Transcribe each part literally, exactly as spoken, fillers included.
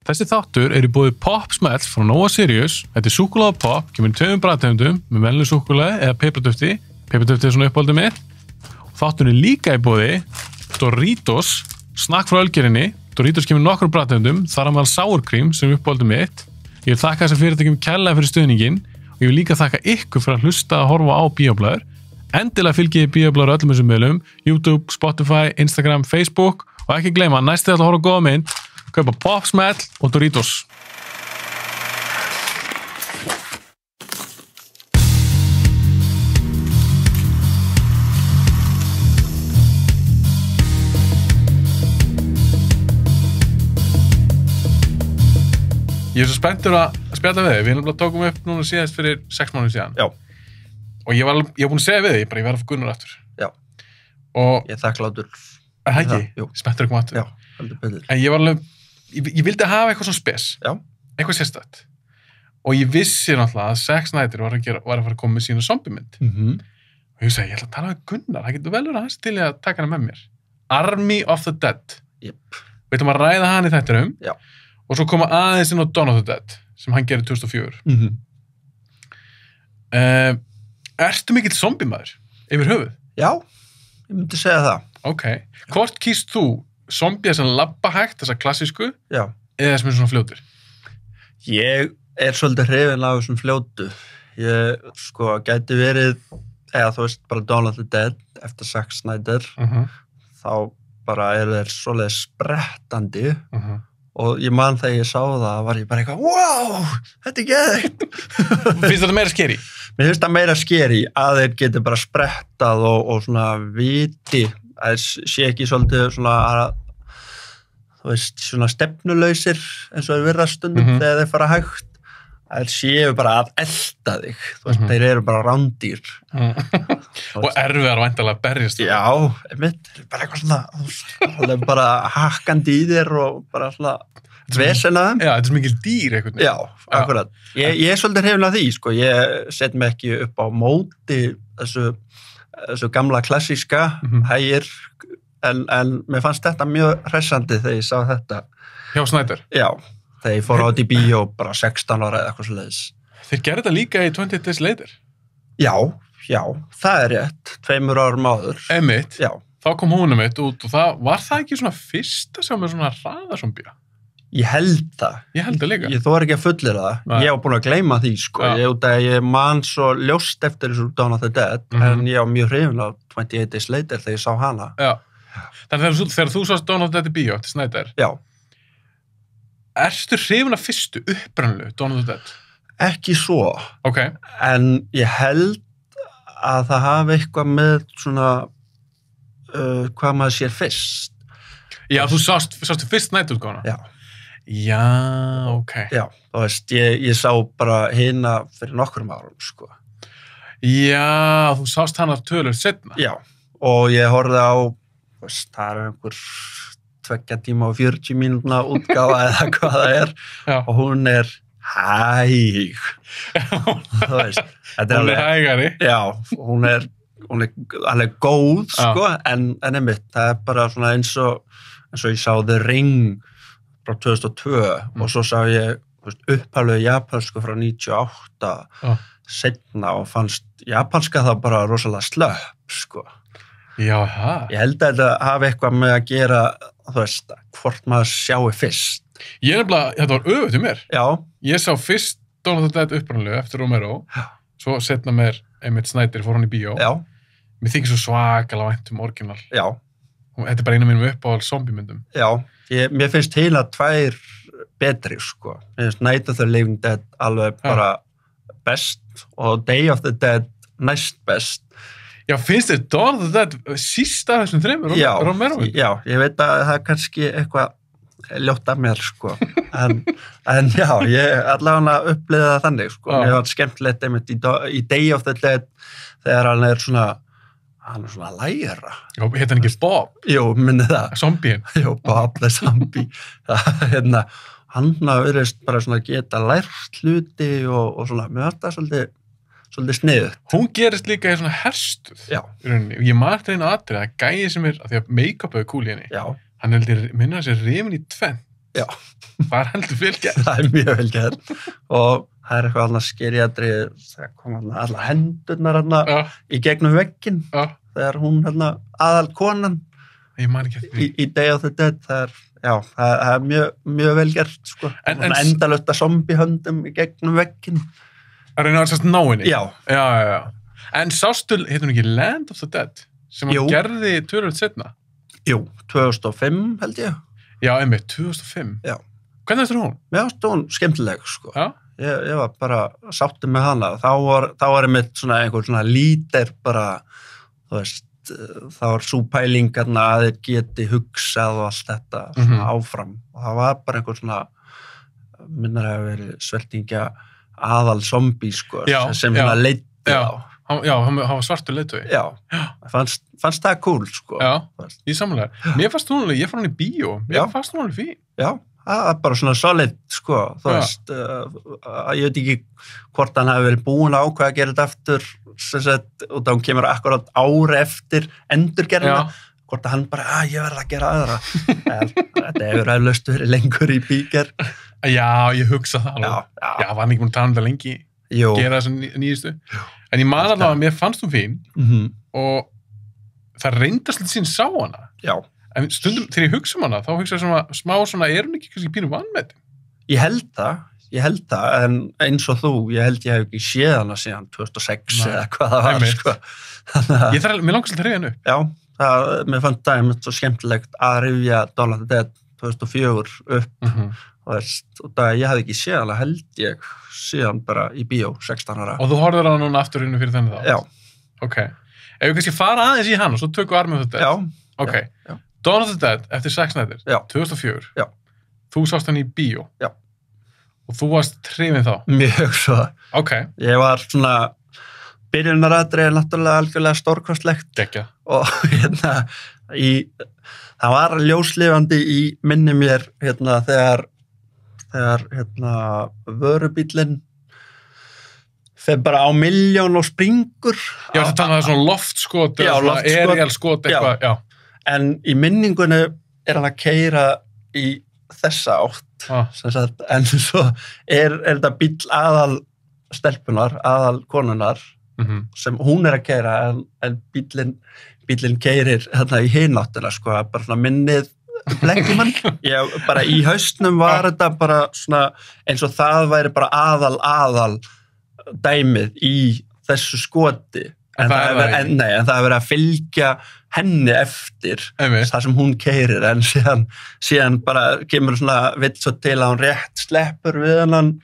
Þessi þáttur er í boði Pop Smell frá Nova Sirius. Þetta er súkkulaði pop, kemur í tveimur bragðtegundum með venjuleg súkkulaði eða pipardufti. Pipardufti er svona uppáhaldið mitt. Og þátturinn er líka í boði Doritos, snakk frá ölgerinni. Doritos kemur í nokkrum bragðtegundum, þar á meðal sour cream sem er uppáhaldið mitt. Ég vil þakka þessar fyrirtækjum kærlega fyrir stuðninginn og ég vil líka þakka ykkur fyrir að hlusta að horfa á Bíóblæður. Endilega fylgið Bíóblæður öllum þessum miðlum, YouTube, Spotify, Instagram, Facebook og ekki gleyma, næstu að horfa á góða mynd. Kaupa Pop Smell og Doritos. Ég er svo spenntur að spjalla við þig. Við erum tókum upp núna síðast fyrir sex mánuðum síðan. Já. Og ég var, ég var búin að segja við þig, bara ég verði að fá Gunnar aftur. Já. Og ég er þakklátur. Það ekki? Spenntur að koma aftur. Já, heldur betur. En ég var alveg Ég, ég vildi hafa eitthvað svona spes. Já. Eitthvað sérstætt. Og ég vissi náttúrulega að Zack Snyder var að, gera, var að fara að koma með sína zombie-mynd. Mm-hmm. Og ég segi, ég ætla að tala með Gunnar. Það getur vel verið hans til að taka hana með mér. Army of the Dead. Yep. Við ætlum að ræða hann í þættinum. Já. Og svo koma aðeins inn á Dawn of the Dead, sem hann gerir tvö þúsund og fjögur. Mm-hmm. Uh, ertu mikill zombie-maður yfir höfuð? Já, ég myndi segja það. Ok. Hvort kýst þú? Zombie sem labba hægt, þessa klassísku, já. Eða sem er svona fljótur? Ég er svolítið hrifinn af þessum fljótu. Ég, sko, gæti verið, eða þú veist, bara Dawn of the Dead eftir Zack Snyder, Uh-huh. þá bara eru þeir svolítið sprettandi Uh-huh. og ég man þegar ég sá það, var ég bara eitthvað, wow, þetta er geðveikt. Finnst þetta meira skeri? Mér finnst það meira skeri að þeir geti bara sprettað og, og svona viti, að þeir sé ekki svolítið svona að þú veist, svona stefnulausir eins og þeir virða stundum Mm-hmm. þegar þeir fara hægt að þeir séu bara að elta þig þú veist, Mm-hmm. þeir eru bara rándýr Og erfiðar væntanlega að berjast. já, einmitt, bara eitthvað svona þú veist, alveg bara hakkandi í þér og bara svona vesena þeim Já, þetta er svo mikil dýr einhvern veginn. já, akkurat, ég, ég er svolítið hrifin af því sko, ég set mig ekki upp á móti þessu, þessu gamla klassíska Mhm. hægir En, en mér fannst þetta mjög hressandi þegar ég sá þetta. Hjá Snyder. Já, þegar ég fór át í bíó bara sextán ára eða eitthvað svo leiðis. Þeir gerðu þetta líka í twenty Days Later. Já, já, það er rétt. Tveimur árum áður. Einmitt. Já. Þá kom hún um eitt út og það, var það ekki svona fyrsta sem er svona hraðazombía? Ég held það. Ég held það líka. Ég þóra ekki að fullir það. Nei. Ég var búin að gleyma því, sko. Já. Ég, út að ég man svo ljóst eftir þessu Dawn of the Dead, Mhm. en ég var mjög hrifin á twenty-eight Days Later þegar ég sá hana. Já. Þannig þegar, þú- þegar þú sást Dawn of the Dead í bíó eftir Snyder, Já, ertu hrifin af fyrstu upprannlegu Dawn of the Dead? ekki svo. Ok. En ég held að það hafi eitthvað með svona uh, hvað maður sér fyrst. Já, þú sást, sástu fyrst Snyder-útgáfuna? Já. Já, ok. Já, þú veist, ég, ég sá bara hina fyrir nokkrum árum, sko. Já, þú sást hana tölur setna. Já, og ég horfði á, þú veist, það er einhver tveggja tíma og fjörutíu mínútna útgáfa eða hvað það er, Já. og hún er hæg, þú veist. Þetta Hún er hægari. Já, hún er, hún er alveg góð, Já. sko, en, en einmitt, það er bara svona eins og, eins og ég sá The Ring frá tvö þúsund og tvö Mm. og svo sá ég upphaflegu japansku frá níutíu og átta Já. seinna og fannst japanska það bara rosalega slöpp, sko. Já, það. Ég held að þetta hafi eitthvað með að gera, þú veist, hvort maður sjáu fyrst. Ég er nefnilega, þetta var öfugt í mér. Já, Ég sá fyrst Dawn of the Dead upprannlegu eftir Romero, Já. svo setna mér Emmett Snyder fór hann í bíó. já, Mér þykir svo svakalega vænt um orginal. já, Og þetta er bara eina mínum uppáhald zombie-myndum. já. Ég, mér finnst heila tvær betri, sko. Mér finnst Night of the Living Dead alveg Já. bara best og Day of the Dead næst best. Já, finnst þér Dawn of the Dead síst af þessum þreymur Já, Romero-myndum? já, ég veit að það er kannski eitthvað ljótt af mér, sko. En, en já, ég allavega upplýði það þannig, sko. Já. Mér var skemmtilegt einmitt í, do- í Day of the Dead þegar hann er svona, hann er svona að læra. Já, heit hann ekki Bob, Jú, minni það. zombien. Jú, Bob the Zombie. Það, hérna, hann hafa verið bara svona að geta lært hluti og, og svona, mér var þetta svolítið, svolítið sniðugt. Hún gerist líka í svona herstuð. Já. Í rauninni. Og ég margt reyna aðrið að gæði sem er, að því að make-up hefur cool í henni. Já, Hann heldur minna sér rifin í tvennt. Já. Það er heldur vel gert. Það er mjög vel gert. Og það er eitthvað annars skeriadri, það kom allar hendurnar hana Já. í gegnum vegginn. Já. Þegar hún hana, aðal konan Ég man ekki eftir því. í, í Day of the Dead, það er, já, það, það er mjög, mjög vel gert, sko. En- En, en- endalaust að zombie-höndum í gegnum vegginn. Það reyna að sérst ná henni. Já. Já, já, já. En sástu, heitir hún ekki Land of the Dead? Sem Jú. hann gerði tölvöld setna? Jú, tvö þúsund og fimm held ég. Já, einmitt, tvö þúsund og fimm. Já. Hvernig er hún? Mér fannst hún skemmtileg, sko. Já. Ég, ég var bara sáttur með hana. Þá var, þá var ég mitt svona einhver svona lítir bara, þú veist, þá var sú pæling hérna að þeir geti hugsað og allt þetta svona Mhm. áfram. Og það var bara einhver svona, minnar að verið sveltingja aðal zombie, sko, Já, sem já, svona leiddi já. þá. Hann, já, hann, hann var svartur leiðtogi. Já, fannst, fannst það cool, sko. Já, Þú veist. í samlega. Mér fannst hún alveg, ég fann hann í bíó. Mér Já. fannst hún alveg fín. Já, það er bara svona solid, sko, þú Já. veist, uh, ég veit ekki hvort hann hafi verið búin að ákveða að gera þetta aftur, sem sagt, og þá kemur akkurat ári eftir endurgerðina, Já. hvort að hann bara, að ég verð að gera aðra. En þetta hefur aðlaust verið lengur í bíker. Já, ég hugsa það alveg. Já, já, Já, var hann ekki múin að tala um þetta lengi, jú. gera þessu ný- nýjustu. En ég man alveg að mér fannst hún fín Mhm. og það reyndast lítið sín sá hana. Já, En stundum, þegar ég hugsa um hana, þá hugsa ég svona, smá svona, er hún ekki kannski pínu vannmetin? ég held það, ég held það, en eins og þú, ég held ég hef ekki séð hana síðan tvö þúsund og sex Nei. eða hvað það var, Einmitt. sko. Þannig að, Ég þarf, mér langast að treyja hennu. já, það, mér fannst það einmitt svo skemmtilegt að rifja Dawn of the Dead tvö þúsund og fjögur upp. Mm -hmm. Og veist, og það ég hafði ekki séð hana held ég síðan bara í bíó, sextán ára. Og þú horfður á hana núna aftur innu fyrir þenni þá? Já, Ok. Ef við kannski fara aðeins í hann og svo tökum við Army of the Dead. já, Ok. já, já. Dawn of the Dead eftir Zack Snyder, Já. tvö þúsund og fjögur. Já. Þú sást hann í bíó. Já. Og þú varst trefin þá. Mjög svo. Ok. Ég var svona, byrjunaratrið er náttúrulega algjörlega stórkostlegt Gekja. og hérna, í, það var ljóslifandi í minni mér hérna þegar, þegar hérna vörubíllinn fer bara á milljón og springur. Já, þetta talaði svona loftskot, Já, eða svona loftskot. aerialskot eitthvað, já. En í minningunni er hann að keyra í þessa átt. Ah. Sem sagt, en svo er, er þetta bíll aðal stelpunar, aðal konunar Mm sem hún er að keyra en, en bíllinn bíllinn keyrir hérna í hináttuna sko, bara svona minnið blekkir mann. Ég, bara í haustnum var þetta bara svona eins og það væri bara aðal aðal dæmið í þessu skoti En en, það það er er, það en, nei, en það er verið að fylgja henni eftir Einmitt. það sem hún keyrir en síðan, síðan bara kemur svona vill svo til að hún rétt sleppur við hennan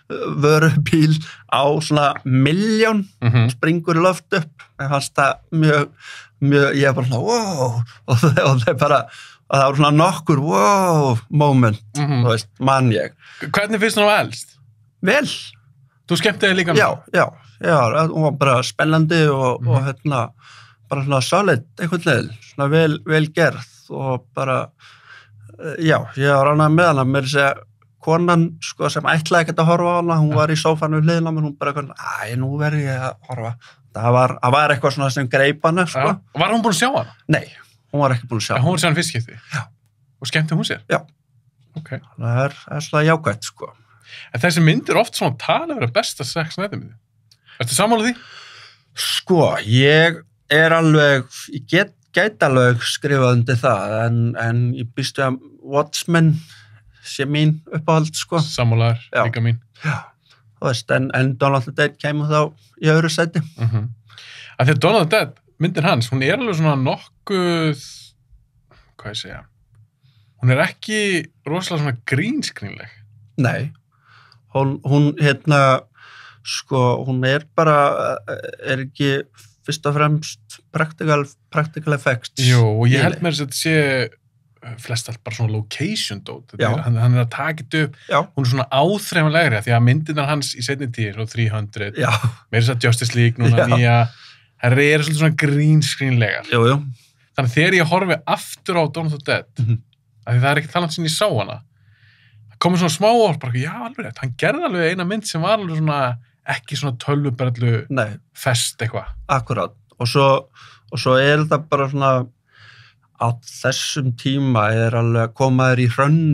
vörubíl á svona milljón Mm -hmm. springur í loft upp ég fannst það mjög, mjög ég er bara svona wow og það, og það er bara og það var svona nokkur wow moment, þú veist, mann ég Hvernig finnst þú nú elst? vel, Þú skemmti þig líka nú? já, já, já hún var bara spennandi og, Mhm. og hérna bara svona solid, einhvern veginn svona vel, vel gerð og bara eh, já, ég var ánægð með hana með þess að konan sko, sem ætlaði ekkert að horfa á hana hún var í sófanu hliðina menn hún bara æ, nú verð ég að horfa það var, það var eitthvað svona sem greip hana sko. Já. Var hún búin að sjá hana? nei, hún var ekki búin að sjá Já, hún var sér hann fyrst skipti? Já. Og skemmti hún sér? Já. Ok. það er, það er svona jákvætt sko. En þessi mynd er oft svona tala vera besta Zack Snyder myndi. Ertu sammálað því? sko, ég er alveg ég get, get alveg skrifað undir það en, en ég býstu að Watchmen sé mín uppáhald sko. Sammálaðar, Já. líka mín. Já, þú veist, en, en Dawn of the Dead kemur þá í öðru sæti. Mm -hmm. Að því að Dawn of the Dead, myndin hans, hún er alveg svona nokkuð, hvað ég segja, hún er ekki rosalega svona grínskrinleg. Nei, hún, hún hérna, sko, hún er bara, er ekki fyrst og fremst practical, practical effects. Jú, og ég Nei, held nei. með þess að þetta sé flest allt bara svona location dót. Já. Hann, hann er að taka þetta upp, Já, hún er svona áþreifanlegri, því að myndinar hans í seinni tíð, svona þrjú hundruð, já, meira þess að Justice League, núna Já. nýja, það eru svolítið svona grínskrinlegar. jú, jú. Þannig að þegar ég horfi aftur á Dawn of the Dead, Mhm. af því það er ekki talað sem ég sá hana, það komið svona smá orð, bara, já, alveg rétt, hann gerði alveg eina mynd sem var alveg svona, ekki svona tölvuberlu Nei, fest eitthvað. akkurát. Og svo, og svo er þetta bara svona, á þessum tíma er alveg að koma þér í hrönnum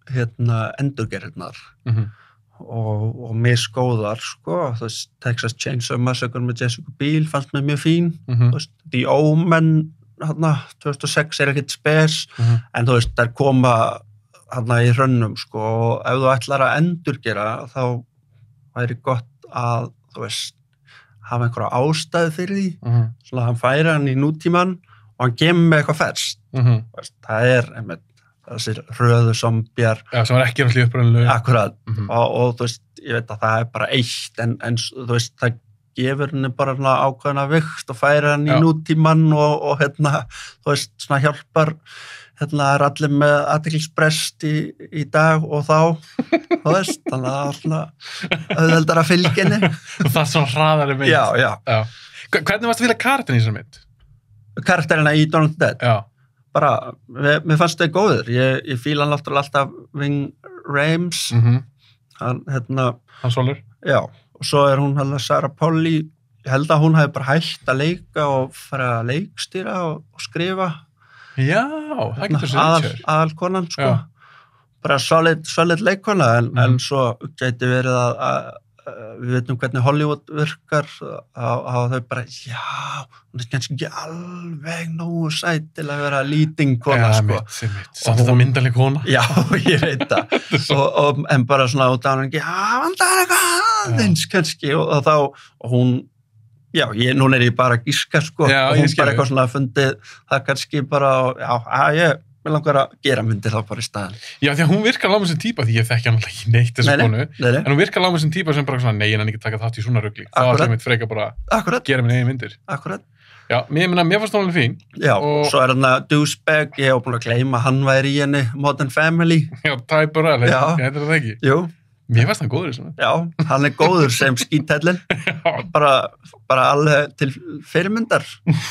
hérna endurgerðirnar mm -hmm. og, og misgóðar, sko, þú veist, Texas Chainsaw Massacre með Jessica Biel fannst mér mjög fín, mm -hmm. þú veist, The Omen, hérna, tvö þúsund og sex er ekkert spes, mm -hmm. en þú veist, þær koma hérna í hrönnum, sko, og ef þú ætlar að endurgera, þá væri gott að, þú veist, hafa einhverja ástæðu fyrir því, mm -hmm. svona hann færi hann í nútíman og hann kemur með eitthvað ferskt, mm -hmm. það er, einmitt, þessir röðu zombjar, Já, sem var ekki náttúrulega upprænilegu. akkurat, mm -hmm. og, og þú veist, ég veit að það er bara eitt, en, en þú veist, það gefur henni bara svona ákveðna vikt og færi hann í Já. nútíman og, og hérna, þú veist, svona hjálpar, hérna er allir með athyglisbrest í, í dag og þá, þú veist, þannig að það er svona auðveldar að fylgja henni. Og það er svona hraðari mynd. Já, já. Já. Hvernig varst að vilja karakterin í þessar mynd? Karakterina í Dawn of the Dead, Já. bara, mér, mér fannst þau góður, ég, ég fíla hann alltaf, alltaf Ving Rhames, Mm -hmm. hann, hérna, Hann Solur. já, og svo er hún hérna Sarah Polley, ég held að hún hefði bara hægt að leika og fara að leikstýra og, og skrifa, Já, það getur sér aðal, rítsjör. aðal konan, sko, Já. bara solid, solid leikona, en, Mhm. en svo gæti verið að, að, að við veitum hvernig Hollywood virkar, að, að þau bara, já, hún er kannski ekki alveg nógu sæt til að vera leading kona, Já, sko. mitt, sem mitt. Samt Og þetta hún- myndaleg kona. Já, ég veit það, og, og, en bara svona út af hann ekki, já, vandar eitthvað aðeins kannski, og, og þá, og hún, já, ég, núna er ég bara að gíska, sko, Já, og ég hún skil bara þig. eitthvað svona fundið, það kannski bara, já, að ég, mér langar að gera myndir þá bara í staðin. Já, því að hún virkar láma sem típa, því ég þekki hann alltaf ekki neitt þessu Nei, nei, konu, nei, nei, en hún virkar láma sem típa sem bara svona, nei, ég nenni ekki að taka þátt í svona rugli. Þá Akkurat. ætla ég mitt freka bara að akkurat, gera minn eigin myndir. akkurat. Já, mér, mér, mér fannst hún alveg fín. Já, Og- svo er hann að douchebag, ég hef búin að gleyma, hann væri í henni Modern Family, Já, Ty Burrell, Já. heitir það ekki? jú, Mér fannst hann góður í svona. já, hann er góður sem skítellin, Já, bara, bara alveg til fyrirmyndar,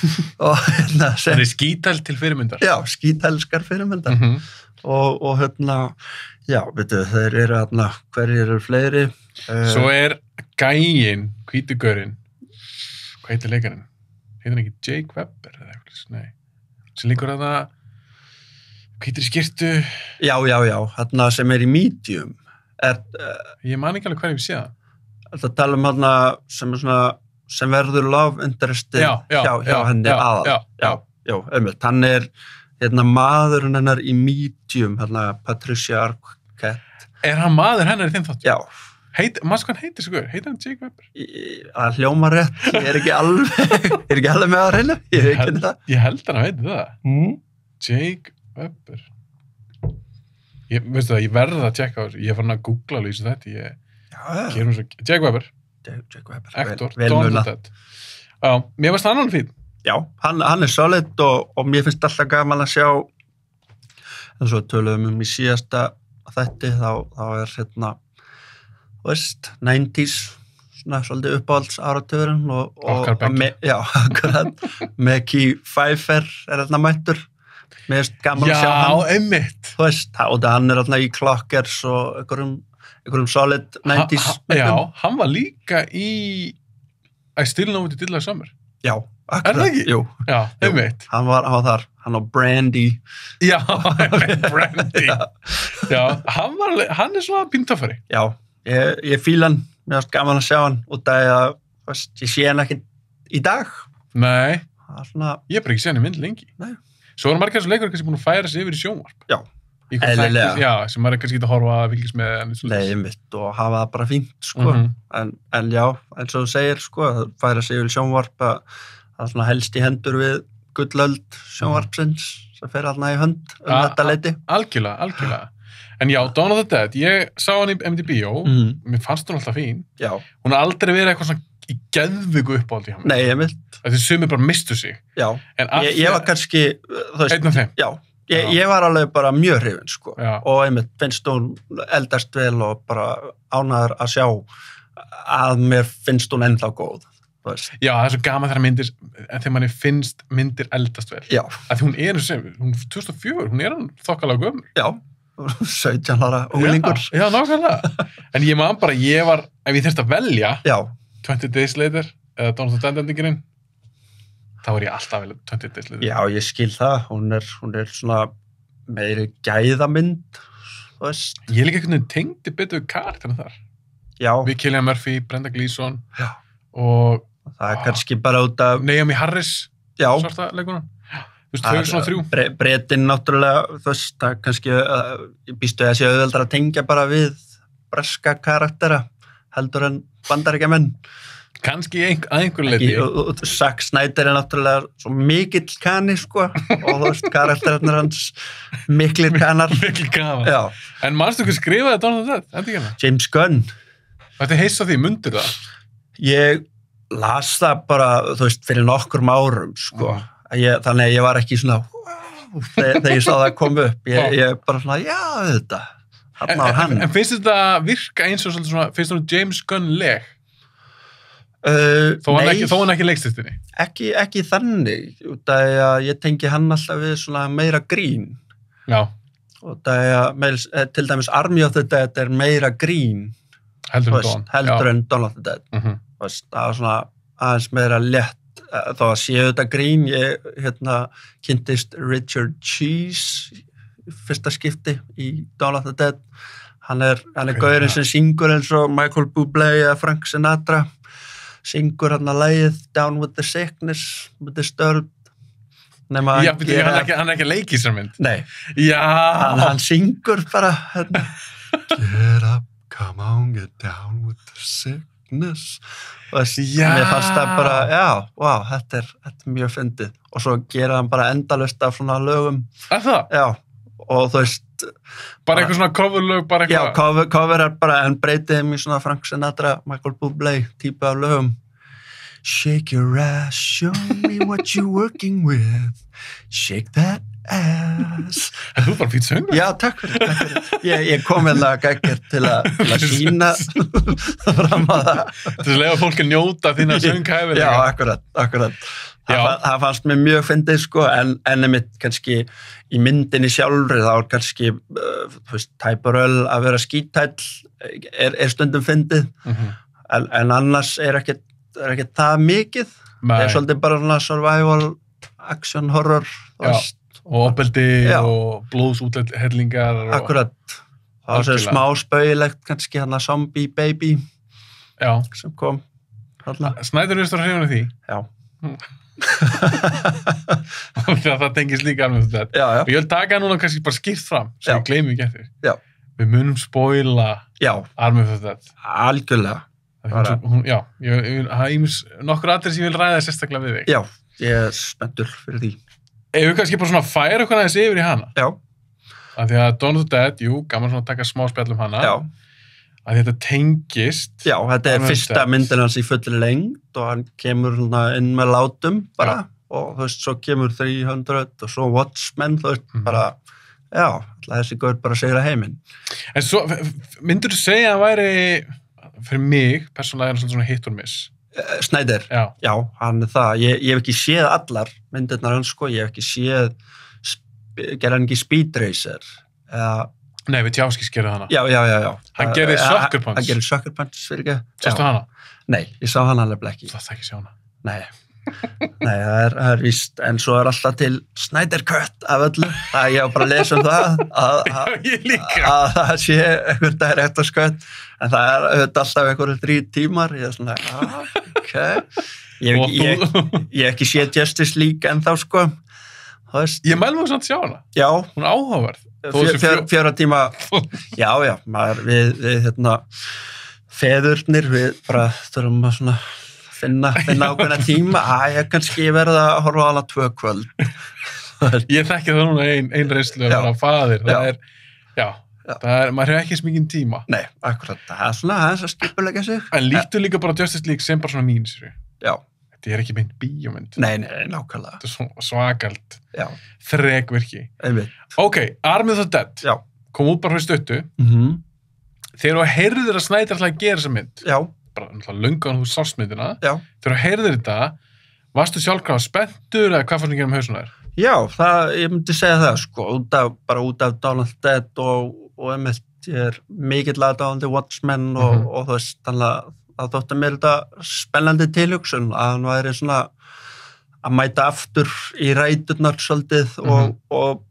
og hérna, sem, það er skítæl til fyrirmyndar. já, skítelskar fyrirmyndar. Mm -hmm. og, og hérna, já, veitu, þeir eru hérna, hverjir eru fleiri? Svo er gæinn, hvítugörinn, hvað heitir leikarinn? Heitir hann ekki Jake Webber eða eitthvað? Nei. Sem líkur að það, hvítir skyrtu, Já, já, já, hérna sem er í Medium, er uh, ég man ekki alveg hverjum sé það. þetta tala um hérna sem er svona, sem verður love interestið Já, já, hjá, hjá já, henni já, aðal. já, já. já, einmitt, hann er hérna maðurinn hennar í Medium, hérna Patricia Arquette, Er hann maður hennar í þeim þátt? já, Heit, maður sko hann heitir svo guður, heitir hann Jake Webber? í- að hljóma rétt, ég er ekki alveg, er ekki alveg með að reyna, ég veit ekki það. Ég held hann að heiti það. Mm. Jake Webber. Ég, veistu það, ég verða að tjekka á þessu. Ég er farin að googla alveg þessu þetta. Ég Já, já, gerum svo, Jake Webber, Jake Webber, actor, vel, vel Dawn of munað. the Dead. Já, mér varst hann alveg fín. Já, hann, hann er solid og, og mér finnst alltaf gaman að sjá, en svo töluðum um í síðasta þætti, þá, þá er hérna, þú veist, nineties, svona svolítið uppáhalds áratugurinn og, og Okkar beggja. me, já, akkurat, Mekki Pfeiffer er hérna mættur, mér finnst gaman að sjá Já, hann, einmitt. þú veist, og það hann er hérna í Clockers og einhverjum, einhverjum solid nineties Ha, ha, já, hann var líka í I Still Know What You Did Last Summer. já, Er það akkurat, ekki? jú, Já, jú, einmitt. hann var, hann var þar, hann og Brandy, Já, einmitt, Brandy. Já. Já, hann var alveg, hann er svona píntöfari. Já, ég, ég fíla hann, mér finnst gaman að sjá hann út af því að, veist, ég sé hann ekki í dag. Nei, Það er svona, ég hef bara ekki séð hann í mynd lengi. Nei. Svo er margir þessu leikur kannski búin að færa sig yfir í sjónvarp. Já, Í hvað eðlilega. þætti- Já, sem maður er kannski ekki að horfa að fylgjast með en leiði mitt og hafa það bara fínt, sko. Mhm. En, en já, eins og þú segir, sko, það færa sig yfir í sjónvarp að það er svona helst í hendur við gullöld sjónvarpsins sem fer alltaf í hönd um A- þetta leiti. Algjörlega, algjörlega. En já, Dawn of the Dead, ég sá hann í M D B O, Mm. mér fannst hún alltaf fín. Já, Hún har aldrei verið eitthvað svona í geðviku uppáldi hjá mér. nei, ég mitt, Þessi sumir bara mistu sig. já. En af Ég, því ég að- var kannski, þú veist, Einn af þeim. já, ég, Já. ég var alveg bara mjög hrifin, sko. Já. Og einmitt finnst hún eldast vel og bara ánæður að sjá að mér finnst hún ennþá góð, þú veist. Já, það er svo gaman þegar myndir, en þegar manni finnst myndir eldast vel. Já, Af því hún er eins og sem, hún er tvö þúsund og fjögur, hún er hann þokkalega gömur. já, sautján ára unglingur. Já, já, nákvæmlega. En ég man bara, ég var, ef ég þurfti að velja Já, twenty Days Later eða Dawn of the Dead endingurinn, þá er ég alltaf að velja twenty Days Later. já, ég skil það, hún er, hún er svona meiri gæðamynd, þú þú veist. Ég líka einhvern veginn tengdi betur við karakterinn þar. Já. Við Cillian Murphy, Brenda Gleeson Já. og það er kannski bara út af Naomi Harris, já. svarta leikunan. Þú veist, þau eru svona þrjú. Bre Bretinn náttúrulega, þú veist, það er kannski, uh, ég býstu að sé auðveldar að tengja bara við breska karaktera heldur en bandaríkjamenn. Kannski ein, að einhver leiti. Zack Snyder er náttúrulega svo mikill kani, sko, og þú veist, karakterarnir hans miklir kanar. Mikil kanar. Já. En manstu hvað skrifaði Dawn of the Dead? Þetta ekki hana? James Gunn. Þetta heist á því, mundir það? Ég las það bara, þú veist, fyrir nokkrum árum, sko. Mm. Ég, þannig að ég var ekki svona wow, þegar, þegar ég sá það koma upp. Ég, ég bara svona, já, þetta. En, en, en finnst þetta virka eins og svona, finnst þetta James Gunn leg? Uh, þó, hann ekki, þó hann ekki leikstistinni? Ekki, ekki þannig, út af að ég tengi hann alltaf við svona meira grín. Já. Út af að með, til dæmis Army of the Dead er meira grín. Heldur en Dawn. Heldur en Dawn of the Dead. Uh -huh. Það var svona aðeins meira létt, þá að séu þetta grín. Ég hérna, kynntist Richard Cheese fyrsta skipti í Dawn of the Dead. Hann er, hann er gaurinn sem syngur eins og Michael Bublé eða Frank Sinatra. Syngur hann að lagið Down with the Sickness, with the Disturbed. Nema Já, betur, hann, er ekki, hann er ekki að leiki sér mynd. Nei. Já. Hann, hann syngur bara hérna. Get up, come on, get down with the sickness. Og já. Mér fannst það bara, já, wow, þetta er, þetta er mjög fyndið. Og svo gera hann bara endalaust af svona lögum. Er það? Já, og þú veist... Bara eitthvað svona coverlög, bara eitthvað... Já, cover, cover er bara, en breytið þeim í svona Frank Sinatra, Michael Bublé, típu af lögum. Shake your ass, show me what you're working with. Shake that ass. En þú er bara fýtt söngur. Já, takk fyrir, takk fyrir. Ég, ég kom hérna gækir til að sína fram á það. Til að lega fólk að njóta þína sönghæfilega. Já, akkurat, akkurat. Það, það fannst mér mjög fyndið, sko, en enni mitt kannski í myndinni sjálfri, þá er kannski, uh, þú veist, tæpuröl að vera skítæll er, er stundum fyndið, uh -huh. en, en annars er ekkert, er ekkert það mikið. Nei. Það er svolítið bara svona survival, action, horror, þú veist. Og opeldi og blóðsúthellingar. Og... Akkurat. Það var svo smá spauilegt kannski hann að Zombie Baby já. Sem kom. Snyder er stóra hrifun af því? Já. Það tengist líka alveg um þetta. Já, já. Og ég vil taka núna kannski bara skýrt fram, sem ég gleymi ekki eftir. Já. Við munum spoila Army of the Dead. Algjörlega. Hún, hún, já, ég, ég, það er nokkur aðrir sem ég vil ræða sérstaklega við þig. Já, ég er spenntur fyrir því. Ef við kannski bara svona færa okkur aðeins yfir í hana. Já. Af því að Dawn of the Dead, jú, gaman svona að taka smá spjall um hana. Já. Að þetta tengist. Já, þetta er fyrsta myndin hans í fulli lengd og hann kemur inn með látum bara. Já. Og þú veist, svo kemur þrjú hundruð og svo Watchmen, þú veist, mm. bara, já, alltaf þessi gaur bara sigra heiminn. En svo, myndur þú segja að væri, fyrir mig, persónulega er hann svona hit or miss? Snyder, já. já, hann er það. Ég, ég hef ekki séð allar myndirnar hans, sko, ég hef ekki séð, gerði hann ekki Speed Racer, eða... Nei, við Tjáskis gerði hana. Já, já, já, já. Hann gerði Sucker Punch. Hann gerði Sucker Punch, fyrir ekki. Sástu hana? Nei, ég sá hana alveg ekki. Það það ekki sjá hana. Nei, nei, það er, það er víst, en svo er alltaf til Snyder Cut af öllu, það ég á bara að lesa um það, að, að, ég líka. Að það sé einhver director's-cut, en það er auðvitað alltaf einhverju þrý tímar, ég er svona, ah, ok, ég hef ekki, ég, ég hef ekki séð Justice League ennþá, sko, þú veist. Ég mælum þess að sjá hana. Já. Hún er áhugaverð. Fjör, fjör, fjöra tíma, já, já, maður, við, við, hérna, feðurnir, við bara þurfum að svona, finna, finna ákveðna tíma, að ég kannski verða að horfa á hana tvö kvöld. Ég þekki það núna ein, ein reynslu að vera faðir, það já. er, já, já. Það er, maður hefur ekki eins mikið tíma. Nei, akkurat, það er svona aðeins að skipulegja sig. En líktu líka bara Justice League sem bara svona mín, sér. Já. Þetta er ekki meint bíómynd. Nei, nei, nákvæmlega. Þetta er svona svakalt, já. Þrekvirki. Einmitt. Ok, Army of the Dead, já. Kom út bara fyrir stuttu. Mhm. Þegar þú heyrðir að Snyder ætlaði að gera þessa mynd, já. Bara náttúrulega löngu þú sást myndina, já. Þegar þú heyrðir þetta, varstu sjálfkrafa spenntur eða hvað fannst ekki um hausuna þér? Já, það, ég myndi segja það, sko, út af, bara út af Dawn of the Dead og, og einmitt, ég er mikill aðdáandi Watchmen og, mm -hmm. og þú veist, þannig að það þótti mér þetta spennandi tilhugsun að hann væri svona að mæta aftur í ræturnar svolítið og, mm -hmm. og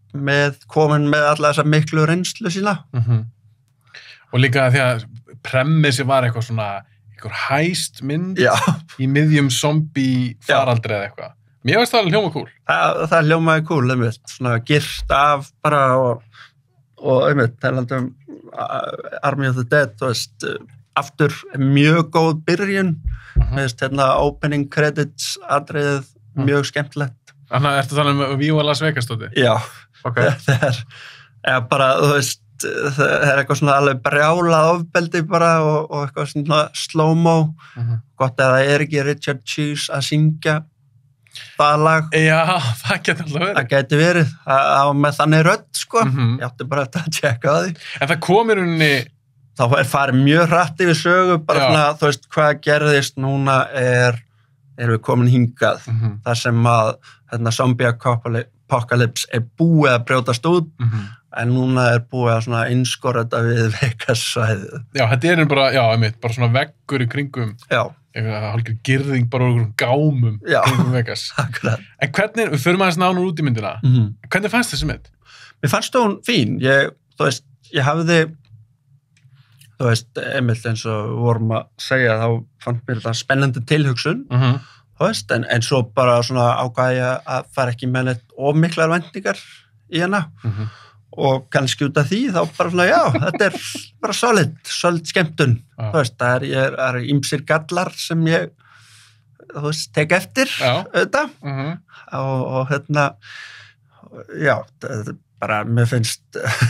með komin með alla þessa miklu reynslu sína. Mm-hmm. Og líka því að premissi var eitthvað svona, eitthvað hæst mynd Já. Í miðjum zombie faraldri eða eitthvað. Mér veist það alveg hljóma kúl. Það, það hljómaði kúl, einmitt, svona girt af bara og, og einmitt, talandum Army of the Dead, þú veist, aftur mjög góð byrjun, Uh-huh. þú veist, hérna opening credits atriðið, Uh-huh. mjög skemmtilegt. Þannig að ertu þannig um Viva Las Vegas stóti? Já, Ok. það er, eða bara, þú veist, það er eitthvað svona alveg brjálað ofbeldi bara og, og eitthvað svona slow-mo, Uh-huh. gott að það er ekki Richard Cheese að syngja það lag. Já, það getur alltaf verið. Það gæti verið, á með þannig rödd, sko. Mhm. Ég átti bara að tjekka á því. En það kom í rauninni, Þá er farið mjög hratt yfir sögu, bara Já. svona, þú veist, hvað gerðist núna er, erum við komin hingað, Mhm. þar sem að hérna, zombie apocalypse er búið að brjótast út, Mhm. en núna er búið að svona innskora þetta við Vegas-svæðið. já, þetta er bara, já, einmitt, bara svona veggur í kringum, Já, eitthvað hálfur girðing bara úr einhverjum gámum Já. kringum Vegas. akkurat. En hvernig, við förum aðeins nánar út í myndina, Mm. hvernig fannst þessi mynd? Mér fannst hún fín, ég, þú veist, ég hafði, þú veist, einmitt eins og við vorum að segja, þá fannst mér þetta spennandi tilhugsun, Mhm. þú veist, en, en svo bara svona ákvæði að fara ekki með neitt of miklar væntingar í hana Mhm. og kannski út af því þá bara svona, já, þetta er bara solid, solid skemmtun, Já. þú veist, það er, ég er, það er ýmsir gallar sem ég, þú veist, tek eftir, Já. auðvitað, Mhm. og, og hérna, já, þetta er bara, mér finnst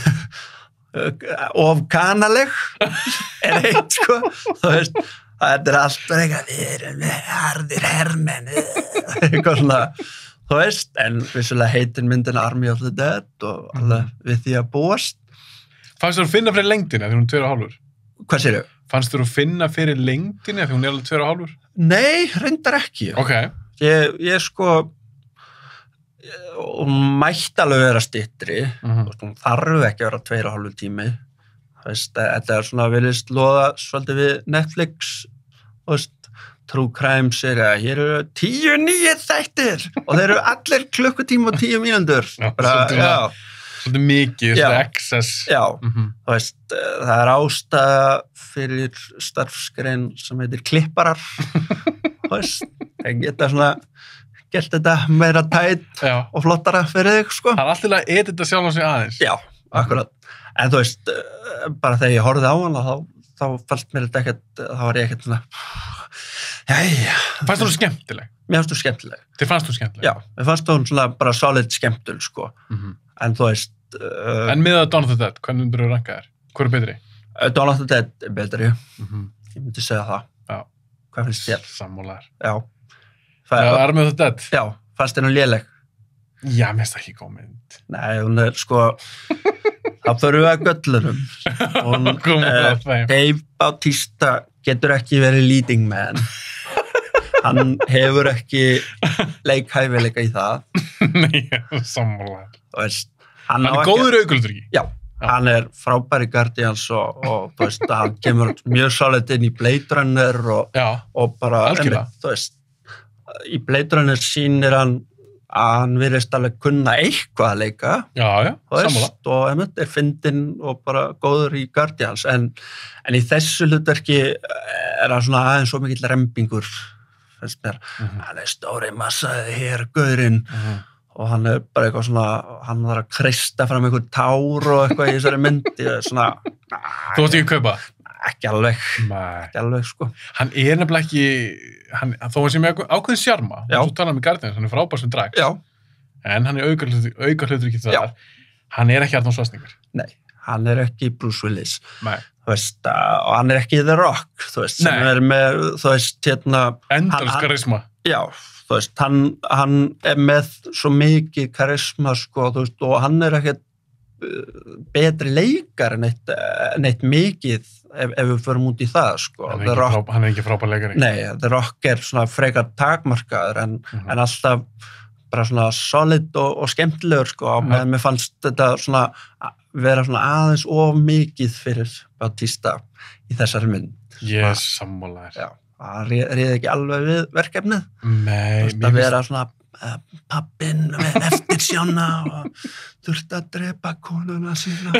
of kanaleg er eitt, sko, þú veist, þetta er allt bara eitthvað, við erum með harðir hermenn, eitthvað svona, þú veist, en vissulega heitir myndin Army of the Dead og alveg við því að búast. Fannst þú að finna fyrir lengdina þegar hún er tveir og hálfur? Hvað séru? Fannst þú að finna fyrir lengdina þegar hún er alveg tveir og hálfur? Nei, reyndar ekki. Ok. Ég, ég sko, hún mætti alveg vera styttri, Mhm. þú veist, hún þarf ekki að vera tveir og hálfur tími, þú veist, þetta er svona virðist loða svolítið við Netflix, þú veist, True Crime serja, hér eru tíu nýju þættir og þeir eru allir klukkutíma og tíu mínútur. Já, Bara, svolítið já, Svolítið mikið, Já. svolítið excess. já, Mhm. þú veist, það er ástæða fyrir starfsgrein sem heitir klipparar, þú veist, þeir geta svona, gert þetta meira tætt Já. og flottara fyrir þig, sko. Það er alltaf að edita sjálf á sig aðeins. Já, akkurat. En þú veist, eh, bara þegar ég horfði á hana, þá, þá fannst mér þetta ekkert, þá var ég ekkert svona, jæja, Fannst þú skemmtileg? mér fannst þú skemmtileg. Þið fannst þú skemmtileg? Já, mér fannst þú svona bara solid skemmtul, sko. Mhm. En þú veist, uh, En með að Dawn of the Dead, hvernig myndir þú ranka þér? Hvor er betri? Dawn of the Dead er betri, Mhm. ég myndi segja það. Já. Hvað finnst þér? Sammálaðar. Já. Já, Það, Army of the Dead? já, fannst þér nú léleg? Já, mér finnst það ekki góð mynd. Nei, hún er sko, það fyrir við að göllurum. Hún, Komum eh, að þeim. Dave Bautista getur ekki verið leading man. Hann hefur ekki leikhæfileika í það. Nei, sammálaðar. Þú veist, hann, Hann á er ekki- góður aukuldur ekki? Já, hann er frábæri Guardians og, og þú veist, hann kemur mjög solid inn í Blade Runner og, Já. og bara, Algjörlega. einmitt, þú veist, í Blade Runner sýnir hann að hann virðist alveg kunna eitthvað að leika, Já, já, þú sammála. veist, og einmitt er fyndinn og bara góður í Guardians, en, en í þessu hlutverki er hann svona aðeins svo mikill rembingur, finnst mér, Mhm. hann er stóri massaði hér, gaurinn, Mhm. og hann er bara eitthvað svona, hann þarf að kreista fram einhver tár og eitthvað í þessari mynd, ég er svona, Þú varst ekki að kaupa? ekki alveg, Nei. ekki alveg, sko. Hann er nefnilega ekki, hann, þó hann sé með ákveðin sjarma, Já. og svo tala hann með Guardians, hann er frábær sem drags, Já, en hann er auka hlutur, auka hlutur ekki Já. þar, hann er ekki Arnold Schwarzenegger. nei, hann er ekki Bruce Willis, Nei. þú veist, uh, og hann er ekki The Rock, þú veist, sem Nei. er með, þú veist, hérna, Endalus Hann- karisma. já, þú veist, hann, hann er með svo mikið karisma, sko, þú veist, og hann er ekkert uh, betri leikar en eitt, eitt mikið ef, ef við förum út í það, sko. Hann er The ekki, Rock, frá, hann er ekki frábær leikari. nei, The Rock er svona frekar takmarkaður en, Mhm. en alltaf bara svona solid og, og skemmtilegur, sko, og Já. mér fannst þetta svona a- vera svona aðeins of mikið fyrir Bautista í þessari mynd. Ég er sammálaðir. Já, hann réði ekki alveg við verkefnið. Nei, Þú veist, mér að finnst, vera svona pappinn eftir sjána og þurfti að drepa konuna sína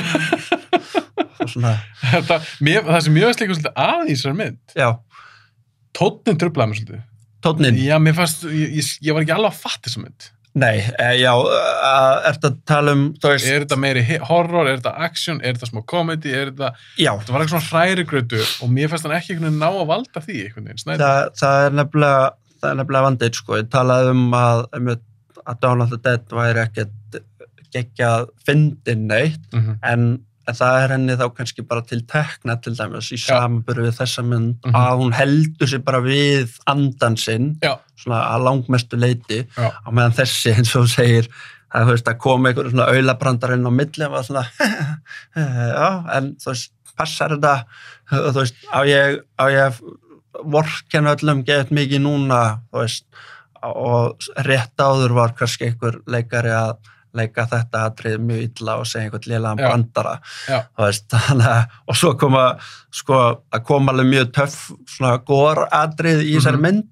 og svona Þetta, mér, það sem mjög slikkur svolítið að í þessari mynd já, tónnin truflaði mig svolítið tónnin já, mér fannst, ég, ég, ég var ekki alveg að fatta þessa mynd nei, eh, já, uh, ertu að tala um þú veist, er þetta meiri hi- horror, er þetta action er þetta smá comedy, er þetta já, þetta var eitthvað svona hrærigrautur og mér fannst hann ekki einhvern veginn ná að valda því einhvern veginn, snæði það, það er nefnilega það er nefnilega vandið, sko, ég talaði um að um, að Dawn of the Dead væri ekkert geggjað fyndin neitt, mm -hmm. en en það er henni þá kannski bara til tekna til dæmis í samanburði við þessa mynd Mhm. að hún heldur sig bara við andan sinn, já, svona að langmestu leyti Já. á meðan þessi eins og þú segir að þú veist að koma einhver svona aulabrandar inn á milli og svona já, en þú veist, passar þetta þú veist, á ég á ég vorkenna öllum geðt mikið núna, þú veist og rétt áður var kannski einhver leikari að leika þetta atrið mjög illa og segja einhvern lélegan Já. brandara Já. þú veist, þannig að og svo koma, sko, að koma alveg mjög töff svona gór atrið í þessari Mhm. mynd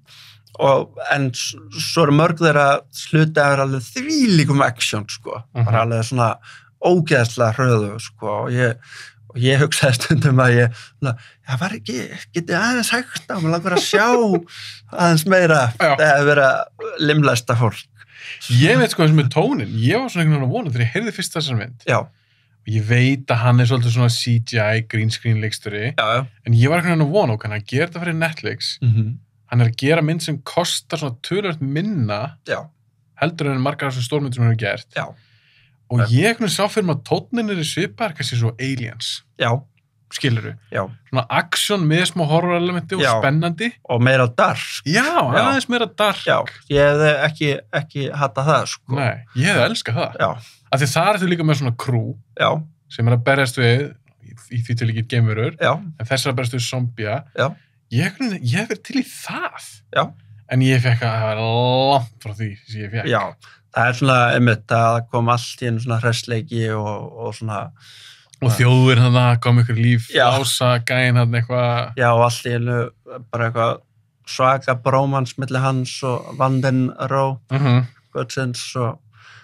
og en s- svo eru mörg þeirra hluti að vera alveg þvílíkum action, sko, Mhm. bara alveg svona ógeðslega hröðu, sko og ég, og ég hugsaði stundum að ég svona, já, var ekki, getið aðeins hægt á mér langar að sjá aðeins meira Já. þegar vera limlæsta fólk ég veit sko þessum með tónin ég var svona einhvern veginn að vona þegar ég heyrði fyrst þessar mynd já, og ég veit að hann er svolítið svona C G I green screen leiksturi já, já en ég var einhvern veginn að vona og hann að gera þetta fyrir Netflix mm -hmm. hann er að gera mynd sem kostar svona tölvöld minna já, heldur en margar af þessum stórmynd sem hann hefur gert já, og ég einhvern veginn sá fyrir mig að tónin er svipar kannski svo Aliens já, skilurðu, já svona action með smá horror elementi og Já. spennandi og meira dark já, aðeins meira dark já, ég hefði ekki, ekki hatta það, sko nei, ég hefði elskað það já, af því það er þú líka með svona crew já, sem er að berjast við í, í því til ekki geimverur já, en þess er að berjast við zombia já, ég, einhvern veginn- ég hef verið til í það já, en ég fekk að það var langt frá því sem ég fekk já það er svona, einmitt, að kom allt í einu svona hressleiki og, og svona og þjóður hann að kom ykkur líf Já. Lása, gæinn hann eitthvað já, og allt í einu bara eitthvað svaka brómans milli hans og Vanden Ró uh -huh. Guðsins og,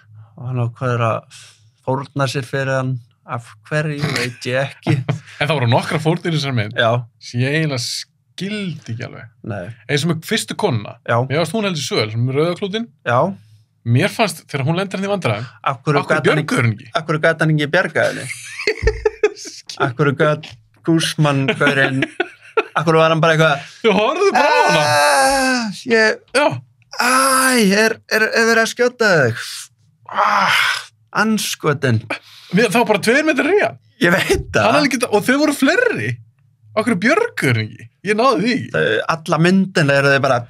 og hann ákveður að fórna sér fyrir hann af hverju, veit ég ekki en það voru nokkra fórnir í þessar mynd já, sem ég eiginlega skildi ekki alveg nei, eins og með fyrstu konuna já, mér varst hún heldur söl, sem með rauðaklútin já mér fannst þegar hún lendir hann í vandræðum af hverju okkur gat hann ekki- björgur hann ekki af hverju gat hann ekki bjarga henni af hverju gat Gúsmann gaurinn af hverju var hann bara eitthvað þú horfðu bara á hana "Ah, ég, já, æ, er, er, er verið að skjóta þig ah, anskotin mér, það var bara tveir metrar í hann ég veit Hann það hafði ekki- og þau voru fleiri okkur björgur hann ekki ég náði því ekki Þau- alla myndin eru þau bara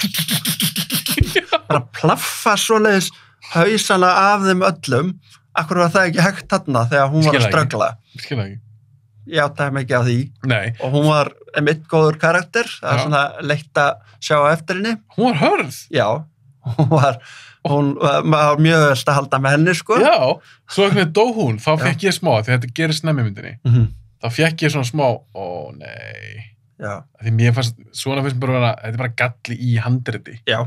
bara plaffa svoleiðis hausana af þeim öllum akkur var það ekki hægt þarna þegar hún var Skil að það ekki. ströggla skilja ekki ég áttaði mig ekki á því nei, og hún var einmitt góður karakter það er Já. svona leitt að sjá á eftir henni hún var hörð já, hún var hún var var mjög veist að halda með henni sko já, svo einhvern veginn dó hún þá fekk ég smá, því þetta gerist snemmi í myndinni Mhm. þá fekk ég svona smá, ó nei já, Af því mér fannst, svona finnst mér bara vera, þetta er bara galli í handriti já,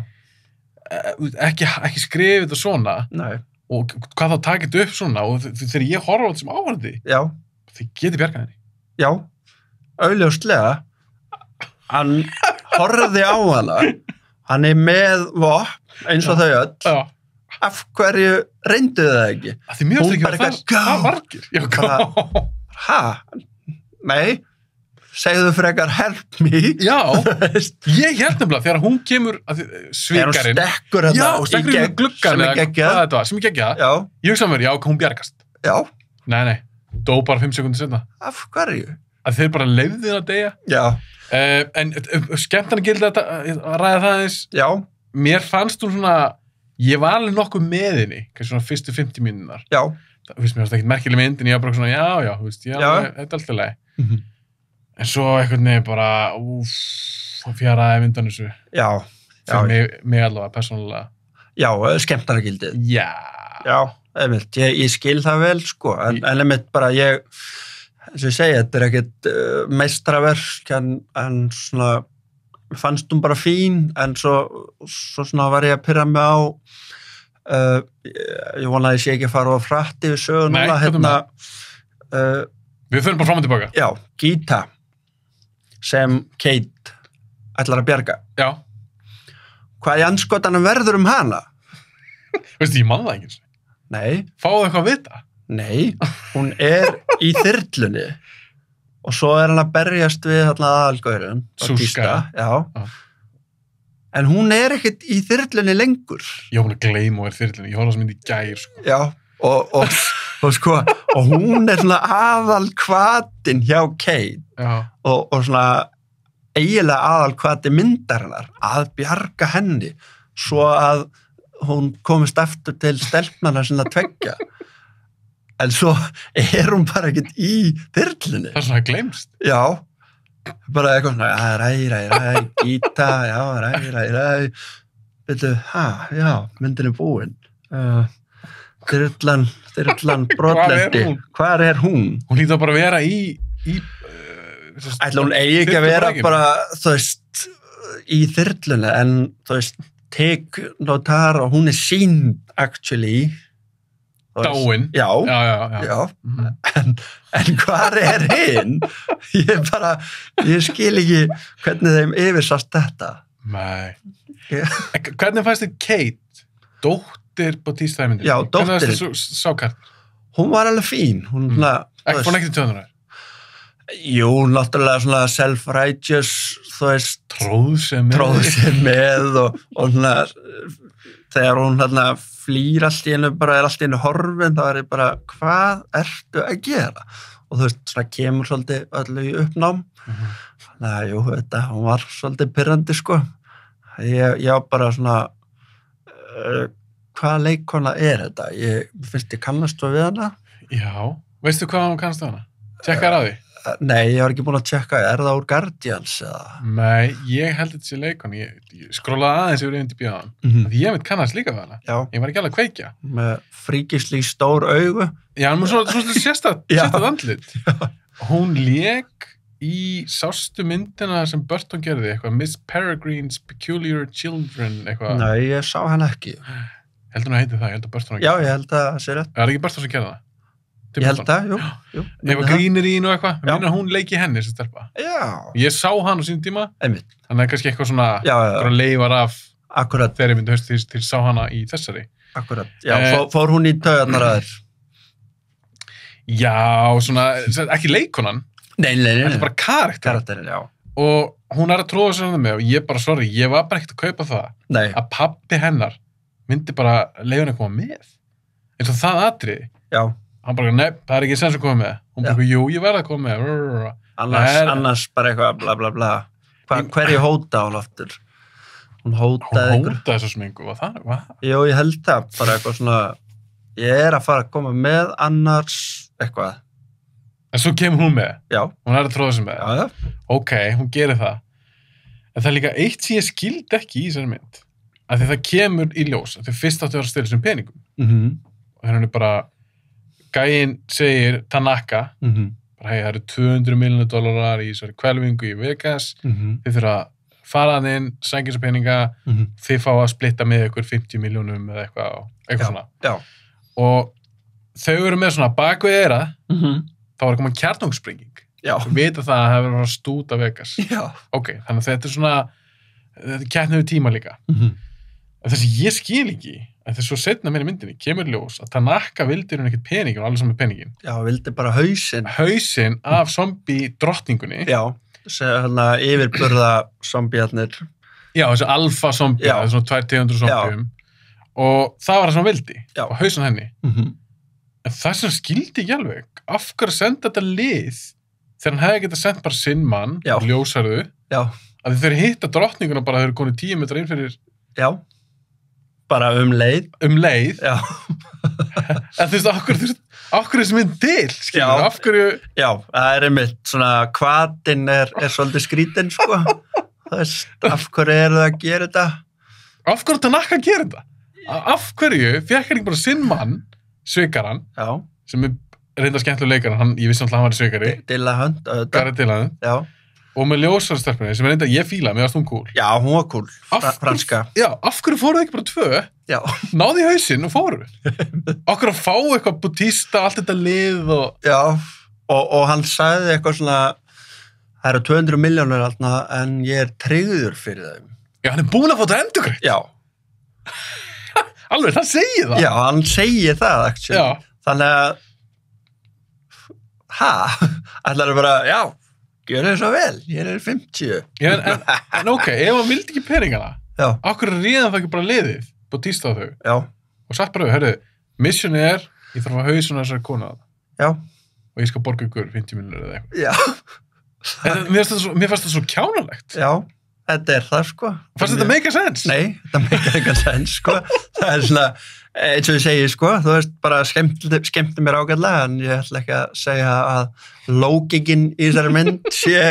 ekki, ekki skrifið þetta svona nei, og hvað þá takit upp svona og þ- þegar ég horfa á þetta sem áhörði já, þið geti bjargað henni já augljóslega hann horfði á hana hann er með vopn eins og þau öll já, af hverju reyndu það ekki af því mér Hún finnst ekki bara vera það, eitthvað, það margir já, Bara- gá ha, nei segðu frekar help me já, Veist, ég held nefnilega þegar hún kemur að þið- þegar hún svikarinn stekkur já, hérna stekkur inn með gluggan sem er eða hvað geggjað þetta var, sem er geggjað já, ég hugsa mér, já, hún bjargast já, nei, nei, dó bara fimm sekúndir setna af hverju að þeir bara leyfðu þið að deyja já, uh, en uh, skemmtana gildi að, að ræða það eins já, mér fannst hún svona ég var alveg nokkuð með henni kannski svona fyrstu fimmtíu mínúnar já það finnst mér ekki merkileg mynd en ég var bara svona já, já, þú veist, já, Já. þetta er alltaf leið Mhm. en svo einhvern veginn bara úf, fjaraði myndan þessu já, já, fyrir mig, mig allavega, persónulega já, skemmtaragildið já, já, einmitt, ég, ég skil það vel sko, en, Ég- en einmitt bara ég eins og ég segi, þetta er ekkit uh, meistraverk en, en svona fannst hún bara fín en svo, svo svona var ég að pyrra mig á uh, ég vona að ég sé ekki að fara á frætti við sögur Nei, núna, hérna, uh, Við förum bara fram og tilbaka. já, Gita, sem Kate ætlar að bjarga. Já. Hvað í andskotanum verður um hana? Veistu, ég man það ekki. Nei, Fáðu eitthvað að vita. nei, hún er í þyrlunni og svo er hann að berjast við hérna aðalgaurin. Súska. Já. Já. En hún er ekkert í þyrlunni lengur. Ég var búin að gleyma og er þyrlunni. Ég horfði sem myndi í gær, sko. Já, og, og, og sko, og hún er svona aðal hvatin hjá Kate Já. og, og svona eiginlega aðal hvati myndarinnar að bjarga henni svo að hún komist aftur til stelpnana sinna tveggja. En svo er hún bara ekkert í þyrlunni. Það er svona að gleymst. Já, bara eitthvað svona, ja, ræ, ræ, ræ, Gita, já, ræ, ræ, ræ, veitu, ha, já, myndin er búin. Uh, þyrlan, þyrlan brotlendi. hún? Hvar er hún? Hún hlýtur bara að vera í... í uh, Ætla hún eigi ekki að vera bara, þú veist, í þyrlunni, en þú veist, tek notar og hún er sínd, actually. Þú veist. Dáin. Já, Já, já, já. já. Mhm. En, en hvar er hinn? Ég bara, ég skil ekki hvernig þeim yfirsast þetta. Nei. Já. En Hvernig fannst þér Kate, dóttir Bautista í myndinni? Já, dóttirin. Hvernig fannst þér sá kart? Hún var alveg fín. Hún, svona, þú Ekki fór ekki til tjóðunar. jú, náttúrulega svona self-righteous, þú veist, Tróð sem tróð sér með og, og svona, þegar hún hérna flýr allt í einu, bara er allt í einu horfin, þá er ég bara, hvað ertu að gera? Og þú veist, svona kemur svolítið öllu í uppnám. Mhm. Þannig að, jú, þetta, hún var svolítið pirrandi, sko. Ég, ég var bara svona, uh, hvaða leikkona er þetta? Ég finnst ég kannast svo við hana. Já. Veistu hvað hún kannast á hana? Tjekkar á því? Uh, Nei, ég var ekki búin að tjekka, er það úr Guardians eða? Nei, ég held þetta sé leikon. Ég, ég skrólaði aðeins yfir einnig bíðan. Mm Því ég veit kannast líka við hana. Já, Ég var ekki alveg að kveikja. með fríkisli stór augu. Já, hann var svona, svona sérstætt, Já. sérstætt andlit. Hún lék í sástu myndina sem Burton gerði, eitthvað Miss Peregrine's Peculiar Children, eitthvað. Nei, ég sá hann ekki. Heldur hún að heiti það, ég held að Burton að Já, ég held að það sé rétt. Það er ekki Burton sem gerði það. Tim Ég held Burton. að, jú, jú. Eva Greenerín og eitthvað, Já. minna hún leiki henni sem stelpa. Já, Ég sá hann á sínum tíma, einmitt. þannig að kannski eitthvað svona Já, já, einhverjar leifar af akkurat, þegar ég myndi haust til, til sá hana í þessari. akkurat. Já, Eh, fór, fór hún í taugarnar að þér? Já, svona, ekki leikonan, Nei, nei, nei. þetta er bara karakter. karakterin, já. Og hún er að tróða sér með og ég bara, sorry, ég var bara ekkert að kaupa það Nei, að pabbi hennar myndi bara leiða henni að koma með. Eins og það atriði. já. Hann bara, nei, það er ekki sens að koma með. Hún bara, jú, ég verði að koma með. Annars, Nei, annars bara eitthvað bla bla bla. Hva, hverju hóta hún aftur? Hún Hún hótaði ykkur. hótaði þessu smingu, var það? Var? Jú, ég held það. Bara eitthvað svona, ég er að fara að koma með annars eitthvað. En svo kemur hún með. Já, Hún er að tróða sér með. já, já. Ok, hún gerir það. En það er líka eitt sem ég skildi ekki í þessari mynd. Að því það kemur í ljós. Að því fyrst áttu að vera að stila þessum peningum. Mhm, Og hérna er bara, gæinn segir Tanaka, mhm, bara hei, það eru tvö hundruð miljónir dólarar í þessari hvelfingu í Vegas. mhm, Þið þurfa að fara að inn, sækja þessar peninga, mhm. þið fá að splitta með ykkur fimmtíu miljónum eða eitthvað, eitthvað Já, svona. já. Og þau eru með svona bakvið eira, Mhm, þá er að koma kjarnungsspringing. já. Þau vita það að það hefur verið að stúta Vegas. Já. Ok, þannig að þetta er svona, þetta er keppni við tíma líka. Mhm, En þessi ég skil ekki, en þess svo setna meira í myndinni kemur í ljós að Tanaka vildi hún ekkert peningin og allir saman peningin. já, vildi bara hausinn. Hausinn af zombie drottningunni, Já, sem hérna yfirburða zombjarnir. já, þessi alfa zombie, Já. þessi svona tvær tegundur zombium, og það var það sem hann vildi, Já. og hausin henni. Mhm, En það sem skildi ekki alveg, af hverju að senda þetta lið þegar hann hefði getað sendt bara sinn mann, Já. ljósarðu, já, að þeir hitta drottninguna bara þegar þeir eru konið tíu metra inn fyrir já. Bara um leið. um leið, Já, en þú veist, af hverju, þú veist, af hverju er þessi mynd til, skilur, Já. af hverju, já, það er einmitt svona hvatinn er, er svolítið skrítinn, sko. Það veist, af hverju eru það að gera þetta? af hverju Tanaka að gera þetta? Af hverju fekk hann ekki bara sinn mann, svikaran, Já, sem er reynda skemmtilega leikar, hann, ég vissi alltaf að hann var svikari, Dilla Hunt, auðvitað. Garri til hann, Já, og með ljósarastelpunni, sem er reynda, ég fíla, mér varst hún cool. já, hún var cool, Af Fra hverju- franska. Já, af hverju fóruð þið ekki bara tvö Já. náði í hausinn og fóru. Okkur að fá eitthvað Bautista, allt þetta lið og... Já, og, og hann sagði eitthvað svona, það eru tvö hundruð milljónir alltaf, en ég er tryggður fyrir þeim. Já, hann er búinn að fá þetta endurgreitt. Já. Alveg, hann segir það. Já, hann segir það, actually. Já. Þannig að, ha, ætlar bara, já, gjör það svo vel, ég er fimmtíu. Já, en, en, en ok, ef hann vildi ekki peningana, Já. okkur ríðan það ekki bara liðið, Bautista á þau, Já, og sagt bara, hörru, mission er, ég þarf að hausuna þessari konu að já, og ég skal borga ykkur fimmtíu milljónir eða eitthvað. já, En Mér fannst það svo, mér fannst það svo kjánalegt. já, þetta er það, sko. Fannst þetta make a sense? Nei, þetta meikar eitthvað sens, sko. Það er svona, eins og ég segi, sko, þú veist, bara skemmti, skemmti mér ágætlega, en ég ætla ekki að segja að lógikinn í þessari mynd sé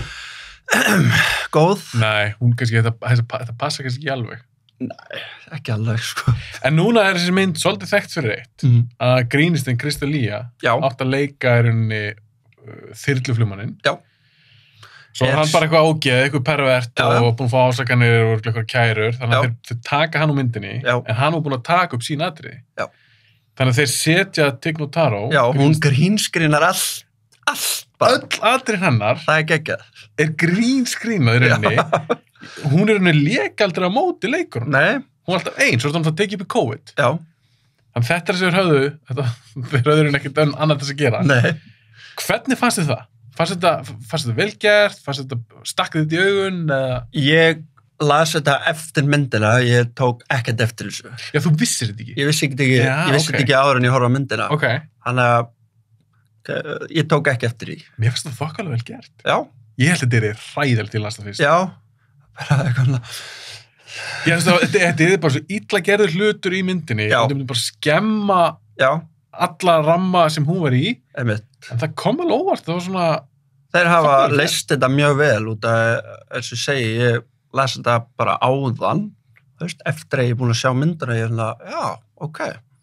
góð. Nei, hún kannski, þetta, þetta, þetta passa kannski ekki alveg. Nei, ekki alveg, sko. En núna er þessi mynd svolítið þekkt fyrir eitt, Mm. að grínistinn Kristalía Já, átt að leika í rauninni uh, þyrluflugmanninn. já, Svo er Er- hann bara eitthvað ágeð, eitthvað pervert Já, já. og búinn að fá ásakanir og eitthvað kærur, þannig að Já. þeir, þeir taka hann úr myndinni, Já. en hann var búinn að taka upp sín atriði. Já. Þannig að þeir setja Tig Notaro, já, hún grínskrínar allt, allt bara. öll atrið hennar Það er geggjað. er grínskrímað í rauninni. Hún er rauninni lékaldri á móti leikurinn. Nei, Hún er alltaf eins, svo er þetta að tekið upp í COVID. já, Þannig þetta er sem þeir höfðu, þetta, þeir höfðu henni ekkert annað til þess að gera. nei. Hvernig fannst þið það? Fannst þetta, fannst þetta velgert? Fannst þetta stakkið þetta í augun? Eða... Ég las þetta eftir myndina, ég tók ekkert eftir þessu. Já, þú vissir þetta ekki. Ég vissi ekki, Já, ég vissi ok. þetta ekki áður en ég horfði á myndina. Ok, Þannig að eh, ég tók ekki eftir því. mér fannst þetta þokkalega vel gert. Já, Ég held að þetta er hræðilegt til að lasta fyrst. já, bara eitthvað. Ég finnst að þetta, þetta er bara svo illa gerður hlutur í myndinni. Já. Þetta myndi bara skemma Já, alla ramma sem hún var í. einmitt. En það kom alveg óvart, það var svona... Þeir hafa Þokkalega. leist þetta mjög vel út af, eins og ég segi, ég las þetta bara áðan, þú veist, eftir að ég er búin að sjá myndina, ég er svona, já, ok.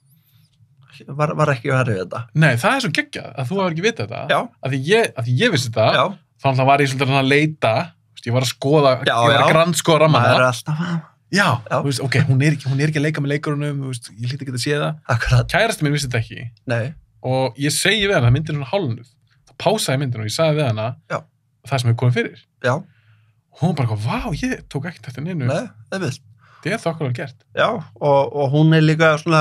Var, var ekki verið þetta. Nei, það er svo geggjað að þú hefur ekki vitað þetta. Já. Að því ég, að því ég vissi þetta, Já, þannig að var ég svolítið að leita, þú veist, ég var að skoða, Já, ég var að já. grandskoða rammana. maður er alltaf, Já, Já. þú veist, ok, hún er, ekki, hún er ekki að leika með leikurunum, þú veist, ég hlýtti ekki að sé það. akkurat, Kærasti minn vissi þetta ekki nei, og ég segi við hana að myndin er svona hálfnuð. Það pásaði myndin og ég sagði við hana Já. það sem hefur komið fyrir. já, Og hún bara, eitthvað, vá, ég tók ekkert eftir neinu. nei, einmitt. Það er þokkalega gert. Já, og, og hún er líka svona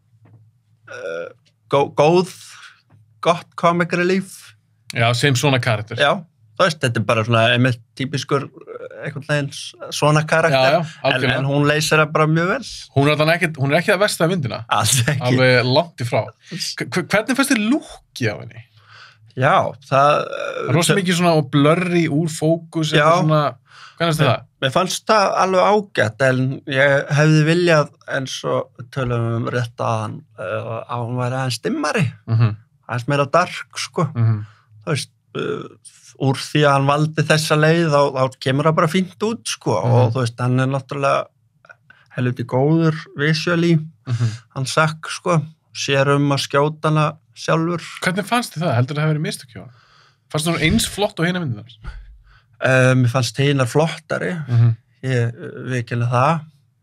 uh, gó, góð, gott comic relief. Já, sem svona karakter. Já, þú veist, þetta er bara svona einmitt típiskur uh, einhvern veginn svona karakter. já, en, algjörlega. en hún leysir það bara mjög vel. Hún er, þannig ekkert, hún er ekki að versta myndina. Alls ekki. Alveg langt í frá. H- Hvernig fannst þér lúkið á henni? Já, það... Það er rosa mikið svona og blurry úr fókus. Já. eitthvað Svona, hvernig er það? Mér fannst það alveg ágætt, en ég hefði viljað eins og tölum um rétt að hann, uh, að hún væri aðeins dimmari, Mm -hmm. aðeins meira dark, sko. Mm -hmm. Þú veist, uh, úr því að hann valdi þessa leið, þá, þá kemur það bara fínt út, sko, Mhm. og þú veist, hann er náttúrulega helviti góður visually, Mm -hmm. hann sakk, sko, sér um að skjóta hana sjálfur. Hvernig fannst þið það? Heldur það að hafa verið mistök hjá hann? Fannst það eins flott og hérna myndin þar? Uh, mér fannst hinar flottari, Mm -hmm. ég uh, viðkynna það.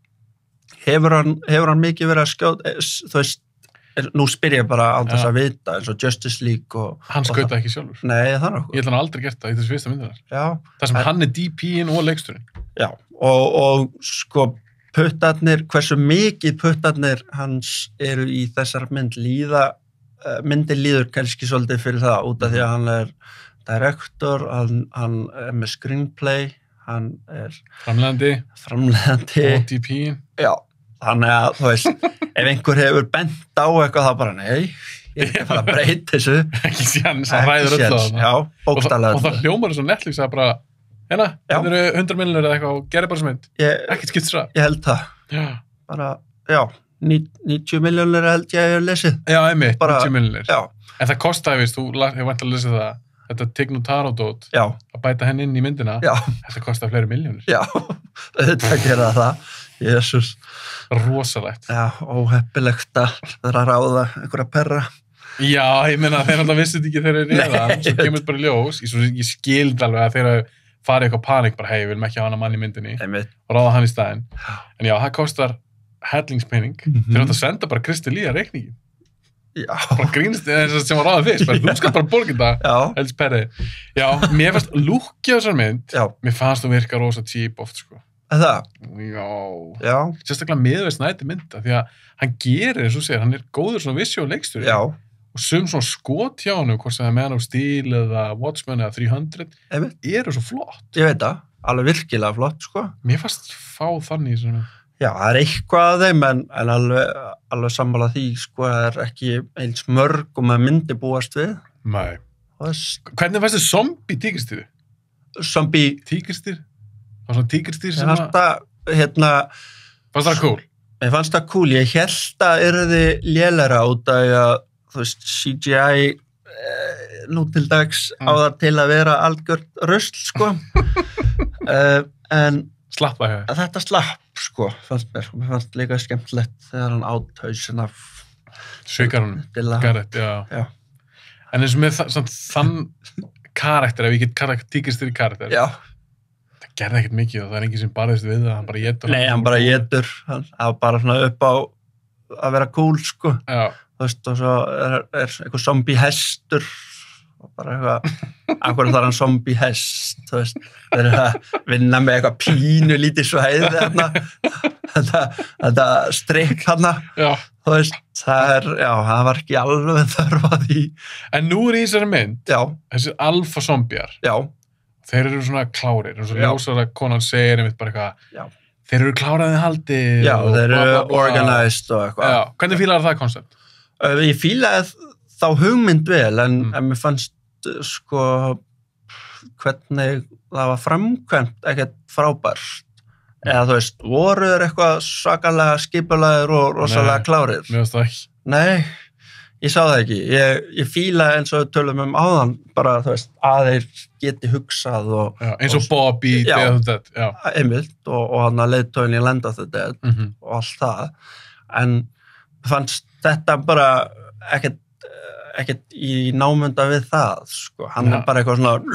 Hefur hann, hefur hann mikið verið að skjóta, eh, s- þú veist, er- nú spyr ég bara á þess Já. að vita, eins og Justice League og... Hann og skauta það. ekki sjálfur. Nei, það er nokkuð. Ég ætla hann aldrei gert það í þessu fyrsta myndin þar. Já, Það sem En- hann er D P-in og leiksturinn. já, og, og sko, puttarnir, hversu mikið puttarnir hans eru í þessar mynd líða, uh, myndin líður kannski svolítið fyrir það, út af því að hann er direktor, hann, hann er með screenplay, hann er Framlegandi framleiðandi. og D P-in. Já, þannig að, þú veist, ef einhver hefur bent á eitthvað, þá bara, nei, ég er ekki að fara að breyta þessu. Ekki séns, hann Ekki ræður öll á séns. það. Já, Og, það- bókstaflega. og það hljómar eins og Netflix að bara, hérna, Já. þetta eru hundra miljonir eða eitthvað og gerir bara sem mynd. Ég, Ekkert skipt sér að. ég held það, Já, bara, já, ní- níutíu miljónir held ég að ég hef lesið. já einmitt, Bara- níutíu miljonir. Já, En það kostaði, veist, þú la- hefur vant að lesa það, þetta Tig Notaro-dót, já, að bæta henni inn í myndina, já, þetta kostaði fleiri miljónir. já, þetta gera það, Jésús. Rosalegt. Já, óheppilegt að vera að ráða einhverja perra. Já, ég meina, þeir alltaf vissið ekki þeir eru reyðan, Nei. svo kemur þetta bara í ljós. Ég, svo, ég skild alveg að þeir farið eitthvað panik, bara hei, við viljum ekki hafa hana mann í myndinni Einmitt. og ráða hann í staðinn. En já, það kostar hellingspenning, Mhm. þeir átt að senda bara Kristi Lía reikningin. Já, Bara grínst þess sem var ráðið fyrst, bara þú skal bara borga þetta, já, helst perri. Já, mér fannst lúkja þessar mynd, já, mér fannst þú virka rosa cheap oft, sko. er það, Já, já, sérstaklega miðveist næti mynda, því að hann gerir, eins og segir, hann er góður svona visual leikstjóri. já, Og sum svona skot hjá hann, hvort sem það er Man of Steel eða Watchmen eða þrjú hundruð, einmitt, eru svo flott. ég veit það, alveg virkilega flott, sko. Mér fannst fá þannig í svona. Já, það er eitthvað að þeim, en, en alveg, alveg sammála því, sko, það er ekki eins mörg og maður myndi búast við. Nei. Og þess, Hvernig fannst þið zombie tígristýri? zombie, Tígristýr? Það var svona tígristýr ég sem fannst að... það, hérna, Fannst það cool? ég fannst það cool, ég held að yrði lélera út af að, þú veist, C G I eh, nú til dags á Mm. það til að vera algjört rusl, sko. uh, en Slappa hér. að þetta slapp, sko, fannst mér. Mér fannst líka skemmtilegt þegar hann átt hausinn af Svikar hún. Dilla. Garrett, já. Já. En eins og með þa- samt þann karakter, ef ég get kalla tígristýr í karakter, Já, það gerði ekkert mikið og það er enginn sem barðist við það, hann bara getur. nei, hann bara getur, hann það var bara svona upp á að vera cool, sko. Já, Þú veist, og svo er, er eitthvað zombie hestur og bara eitthvað, akkur þar hann zombie hest, þú veist, þeir eru að vinna með eitthvað pínu lítið svæði þarna, þetta, þetta strikk þarna, já. þú veist, það er, já, það var ekki alveg þörf að því, En nú er í þessari mynd, já, þessi alfa zombjar, já, þeir eru svona klárir, eins og Já. ljósara konan segir einmitt bara eitthvað, já, þeir eru kláraðið haldið. já, og þeir bla, eru bla, bla. organized og eitthvað. Já, hvernig fílar það koncept? Uh, Ég fílaði þá hugmynd vel, en, Mm. en mér fannst, uh, sko, hvernig það var framkvæmt ekkert frábært. Eða þú veist, voru þeir eitthvað svakalega skipulaðir og rosalega Nei. klárir? Mér finnst það ekki. Nei, ég sá það ekki. Ég, ég fílaði eins og við tölum um áðan, bara þú veist, að þeir geti hugsað og Já, eins og Og- Bob í Já. Day of the Dead. Já. einmitt og, og hann að leiðtóin í Land of the Dead Mm -hmm. og allt það. En mér fannst þetta bara ekkert, ekkert í námunda við það, sko. Hann Já. er bara eitthvað svona,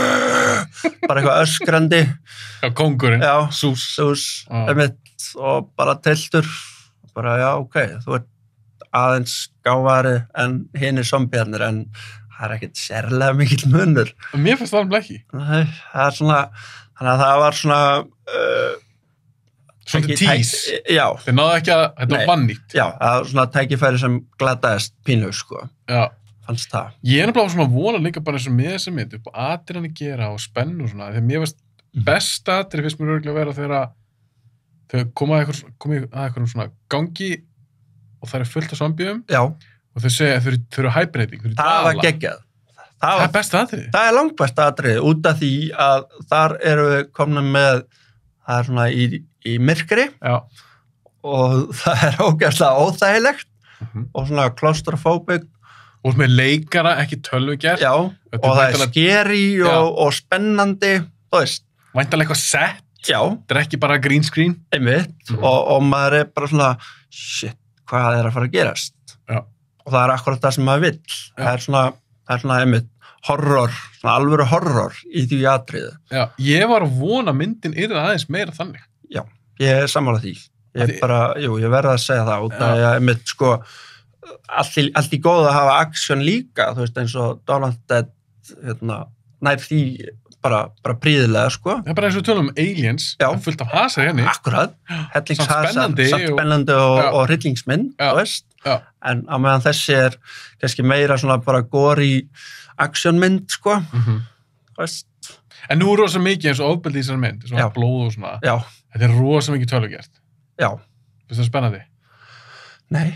bara eitthvað öskrandi, Já, kóngurinn. já, Sús. sús, Já. einmitt, og bara tiltur, bara já, ok, þú ert aðeins gáfari en hinir zombjarnir, en það er ekkert sérlega mikill munur. Mér finnst það alveg ekki. Nei, það er svona, þannig að það var svona, uh, Svona tæki- tís. tæki- Já, Þeir náðu ekki að, þetta Nei. var vannýtt. já, það var svona tækifæri sem glataðist pínu, sko, Já. fannst það. Ég er nefnilega svona að vona líka bara eins og með þessa mynd upp á atriðan að gera og spennu og svona, því að mér finnst Mhm. besta atrið finnst mér örgulega að vera þegar að þau koma að eitthvað, koma að eitthvað svona gangi og það er fullt af zombium Já, og þau segja að þau eru, þau eru hybriting, þau eru það var dvala. geggjað. Það, Það var, er besta atrið. það er langbæsta atrið út af því að þar eru við komin með, það er svona í, í myrkri Já. og það er ógæslega óþægilegt Mhm. og svona claustrophobic, Og með leikara, ekki tölvugjert. já, og Þetta er það er væntanlega- scary og, og spennandi, þú veist, Væntanlega eitthvað sett. já, Þetta er ekki bara green screen. einmitt, Mhm. og, og maður er bara svona, shit, hvað er að fara að gerast? Já. Og það er akkurat það sem maður vill. Það er svona, það er svona einmitt horror, svona alvöru horror í því atriði. Já. Ég var að vona myndin yrði aðeins meira þannig. Já, ég er sammála því. Ég Að er því- bara, jú, ég verða að segja það út Já. af því að einmitt sko, allt í, allt í góð að hafa aksjón líka, þú veist, eins og Donald Dead, hérna, nær því bara, bara príðilega, sko. Það er bara eins og við tölum um Aliens, Já. það er fullt af hasar henni. Akkurat, Samt hellingshasar, spennandi samt og- spennandi og, Já. og hryllingsmynd, Já. þú veist. Já. En á meðan þessi er kannski meira svona bara góri aksjónmynd, sko, Mm -hmm. þú veist. En nú er rosa mikið eins og ofbeldi í þessari mynd, svona Já. blóð og svona. Já, Þetta er rosa mikið tölvugjert. já, Finnst það spennandi? nei,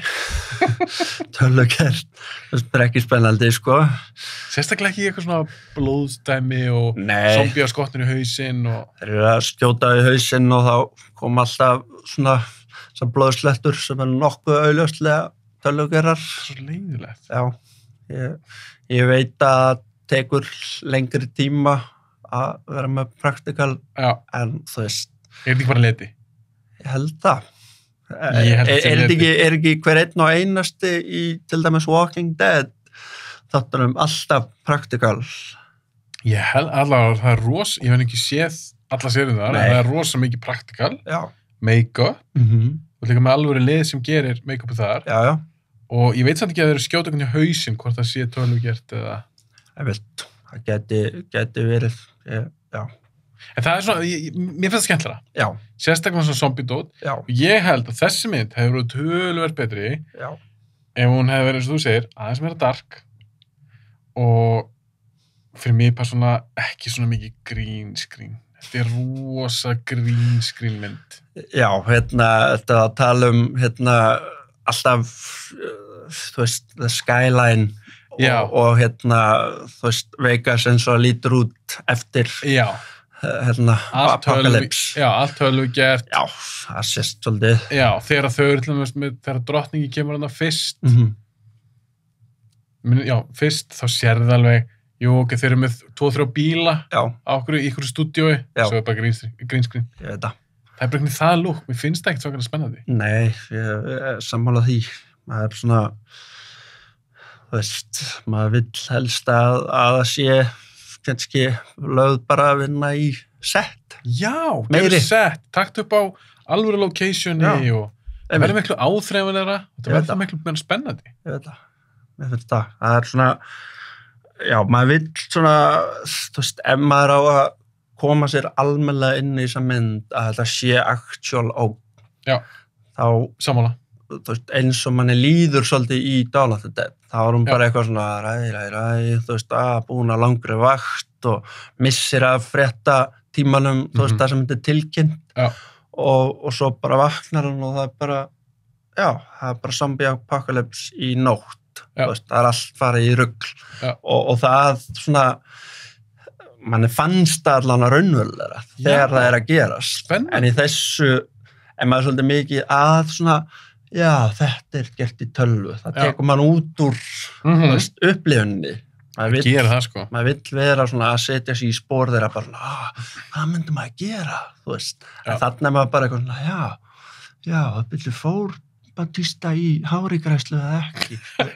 tölugert, það er ekki spennandi, sko. Sérstaklega ekki eitthvað svona blóðstæmi og Nei. zombie á skottinu í hausinn og... Þeir eru að skjóta í hausinn og þá kom alltaf svona, svona blóðslettur sem er nokkuð auðljóslega tölugerar. Svo leiðilegt. Já, ég, ég veit að tekur lengri tíma að vera með praktikal, Já, en þú veist, er þetta ekki bara leti? ég held það. Ég held er, að sé er, þetta leti. ekki, er ekki hver einn og einasti í til dæmis Walking Dead þáttunum alltaf praktikal? Ég held allavega, það er rosa, ég hef ekki séð alla sérið þar, en Nei. það er rosa mikið praktikal, Já. make-up, Mm -hmm. og líka með alvöru lið sem gerir make-upið þar Já, já, og ég veit samt ekki að það eru skjóta hvernig hausinn hvort það sé tölvu gert eða ég veit, það geti, geti verið, ég, já, en það er svona, ég, ég- mér finnst það skemmtilega já, sérstaklega svona zombie-dót já, og ég held að þessi mynd hefur verið töluvert betri já, ef hún hefur verið, eins og þú segir, aðeins meira dark og fyrir mig bara svona ekki svona mikið green screen þetta er rosa green screen mynd já, hérna, þetta að tala um, hérna, alltaf, uh, þú veist, the skyline Já. og, og hérna, þú veist, Vegas eins og lítur út eftir, já, uh, hérna, allt tölvu Apocalypse. já, allt tölvu gert Já, það sést svolítið. já, þegar þau eru til dæmis með þegar drottningi kemur hana fyrst Mm -hmm. Minn- já, fyrst þá sérðu það alveg jú, ok, þeir eru með tvo, þrjá bíla Já, á okkur í ykkur stúdíói Já. svo er bara green, screen- green screen ég veit það. það er bara einhvern það lúk, mér finnst það ekkert svakalega spennandi Nei, ég er sammála því. Maður er svona, þú veist, maður vill helst að, að það sé kannski lögð bara að vinna í set. já, Meiri. gerðu sett, takt upp á alvöru locationi Já. og það Einmitt. verður miklu áþreifanlegra og það Ég veit verður það. miklu meira spennandi Ég veit það. Ég veit það. Það er svona, já, maður vill svona, þú veist, ef maður á að koma sér almennilega inn í þessa mynd að þetta sé actual ógn, já, þá, sammála þú veist, eins og manni líður svolítið í Dawn of the Dead, þá er hún Já. bara eitthvað svona ræ, ræ, ræ, þú veist, að búin að langri vakt og missir af frétta tímanum, þú veist, Mhm. það sem þetta er tilkynnt Já. og, og svo bara vaknar hann og það er bara, já, það er bara zombie apocalypse í nótt, Já. þú veist, það er allt farið í rugl Já. og, og það svona, manni fannst það allan að raunverulega Já. þegar það er að gerast. Spennandi. En í þessu er maður svolítið mikið að svona, já, þetta er gert í tölvu. Það Já. tekur mann út úr mm þú veist, upplifunni. Maður vill, gera það sko maður vill vera svona að setja sig í spór þeirra bara, ah, hvað myndi maður gera? Þú veist, Já. en þannig er maður bara eitthvað svona, já, já, það byrju fór Batista í hárigræslu eða ekki.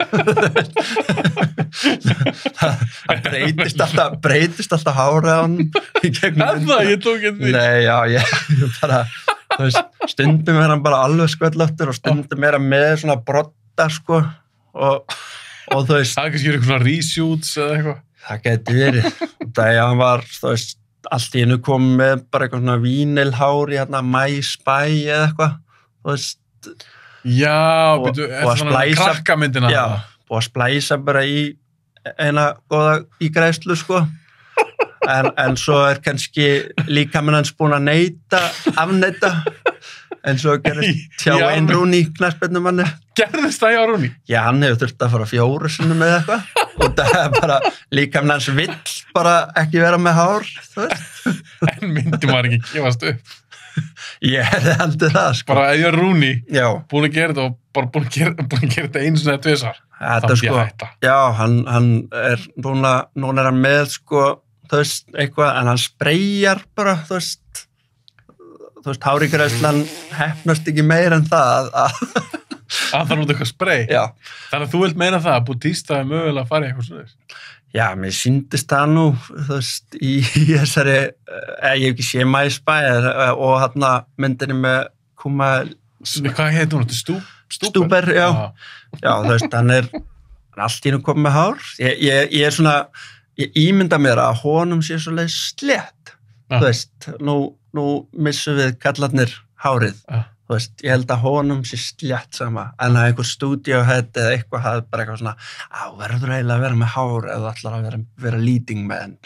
það, það breytist alltaf, breytist alltaf hárið á hann í gegnum er það, myndina. ég tók ekki því Nei, já, ég, ég bara, þú veist, stundum er hann bara alveg skvöllöftur og stundum er hann með svona brotta, sko, og, og þú veist, það er kannski eitthvað svona reshoots eða eitthvað það geti verið. Það er hann var, þú veist, allt í hennu kom með bara eitthvað svona vínilhár í hérna My Spy eða eitthvað, þú veist, já, Og- byrju, og er að það svona splæsa- krakkamyndina já, og að splæsa bara í eina góða ígræslu, sko. En, en svo er kannski líka minn hans búin að neita, afneita, en svo gerist hjá Já, Wayne men- Rooney knattspyrnumanni. gerðist það í árunni Já, hann hefur þurft að fara fjóru sinnum með eitthvað og það er bara, líka minn hans vill bara ekki vera með hár, þú veist. en myndi maður ekki gefast upp Ég hefði haldið það, sko. bara ef ég er Rooney Já, búin að gera þetta og bara búin að gera, búin að gera þetta einu sinni eða tvisvar þetta þá myndi sko, ég hætta já, hann, hann er núna, núna er hann með, sko, þú veist, eitthvað, en hann spreyjar bara, þú veist, þú veist, hárigræslan hefnast ekki meir en það að, að það er út eitthvað spray já, þannig að þú vilt meina það að Bautista er mögulega að fara í eitthvað svona já, mér síndist það nú, þú veist, í, í þessari, eh, ég hef ekki sé My Spy eh, og hann myndinni með Kuma hvað heitir hún? Stú, Stúber, já. Já, þú veist, hann er, hann er allt í hennu komið með hár. Ég, ég, ég er svona, ég ímynda mér að honum sé svoleið slétt. Já. Þú veist, nú, nú missum við kallarnir hárið. Já. Þú veist, ég held að honum sé slétt sama. En að einhver stúdíóhead eða eitthvað hafði bara eitthvað svona, á, verður eiginlega að vera með hár eða ætlar að vera, vera leading man.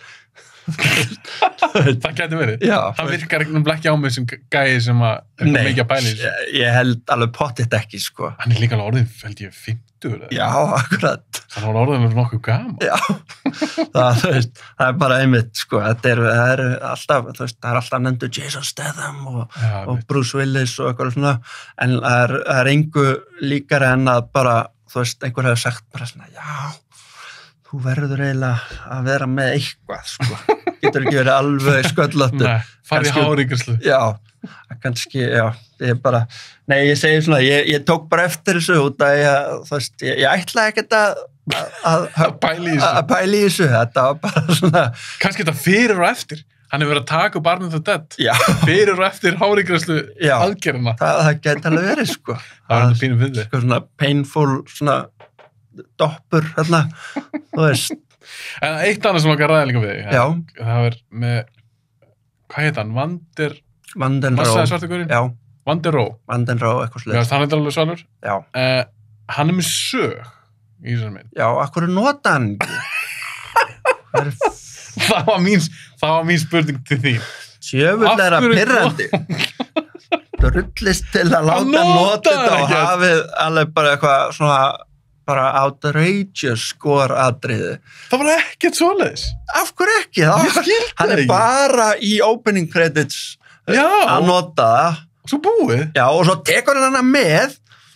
það getur verið Já. það virkar ekki ekki á mig sem gæi sem að er Nei, mikið að bæla í þessu ég, ég held alveg pottitt ekki, sko. hann er líka alveg orðin, held ég, fimmtugur Já, akkurat. þannig að hann er orðin með nokkuð gaman Já, það, þú veist, það er bara einmitt, sko, þetta er, það er alltaf, þú veist, það er alltaf nefndu Jason Statham og, Já, og einmitt. Bruce Willis og eitthvað svona, en það er, það er engu líkara en að bara, þú veist, einhver hefur sagt bara svona, já, þú verður eiginlega að vera með eitthvað, sko, getur ekki verið alveg sköllóttur. Nei, farið í Kannski- háríkislu Já, kannski, já, ég bara, nei, ég segi svona, ég, ég tók bara eftir þessu út að ég, þú veist, ég, ég ætlaði ekkert að, að, að pæla í að þessu pæla í þessu, þetta var bara svona, kannski þetta fyrir og eftir Hann hefur verið að taka upp Army of the Dead Já, fyrir og eftir hárigræslu Já. aðgerðina. það, það gæti alveg verið, sko. Það var hann pínum fyndið. Sko svona painful, svona doppur, hérna, þú veist. En eitt annað sem okkar ræði líka við þig. Já. Það er með, hvað heit hann? Vander, Vanden Ró. massaði svartugurinn? Já, Vander Ró. Vanden Ró, eitthvað Mér slið. finnst hann eitthvað alveg svalur. Já, Uh, hann er með sög í þessar mynd. já, akkur er nota hann ekki? Það er Það var mín, það var mín spurning til því. sjöfulleira Af hverju- pirrandi. Drullist til að láta Hann notar nota þetta og ekkert. hafið alveg bara eitthvað svona bara outrageous score atriði. Það var ekkert svoleiðis. Af hverju ekki? Það Ég skildi hann það er ekki. bara í opening credits Já. að nota það. Svo búið. Já, og svo tekur hann hana með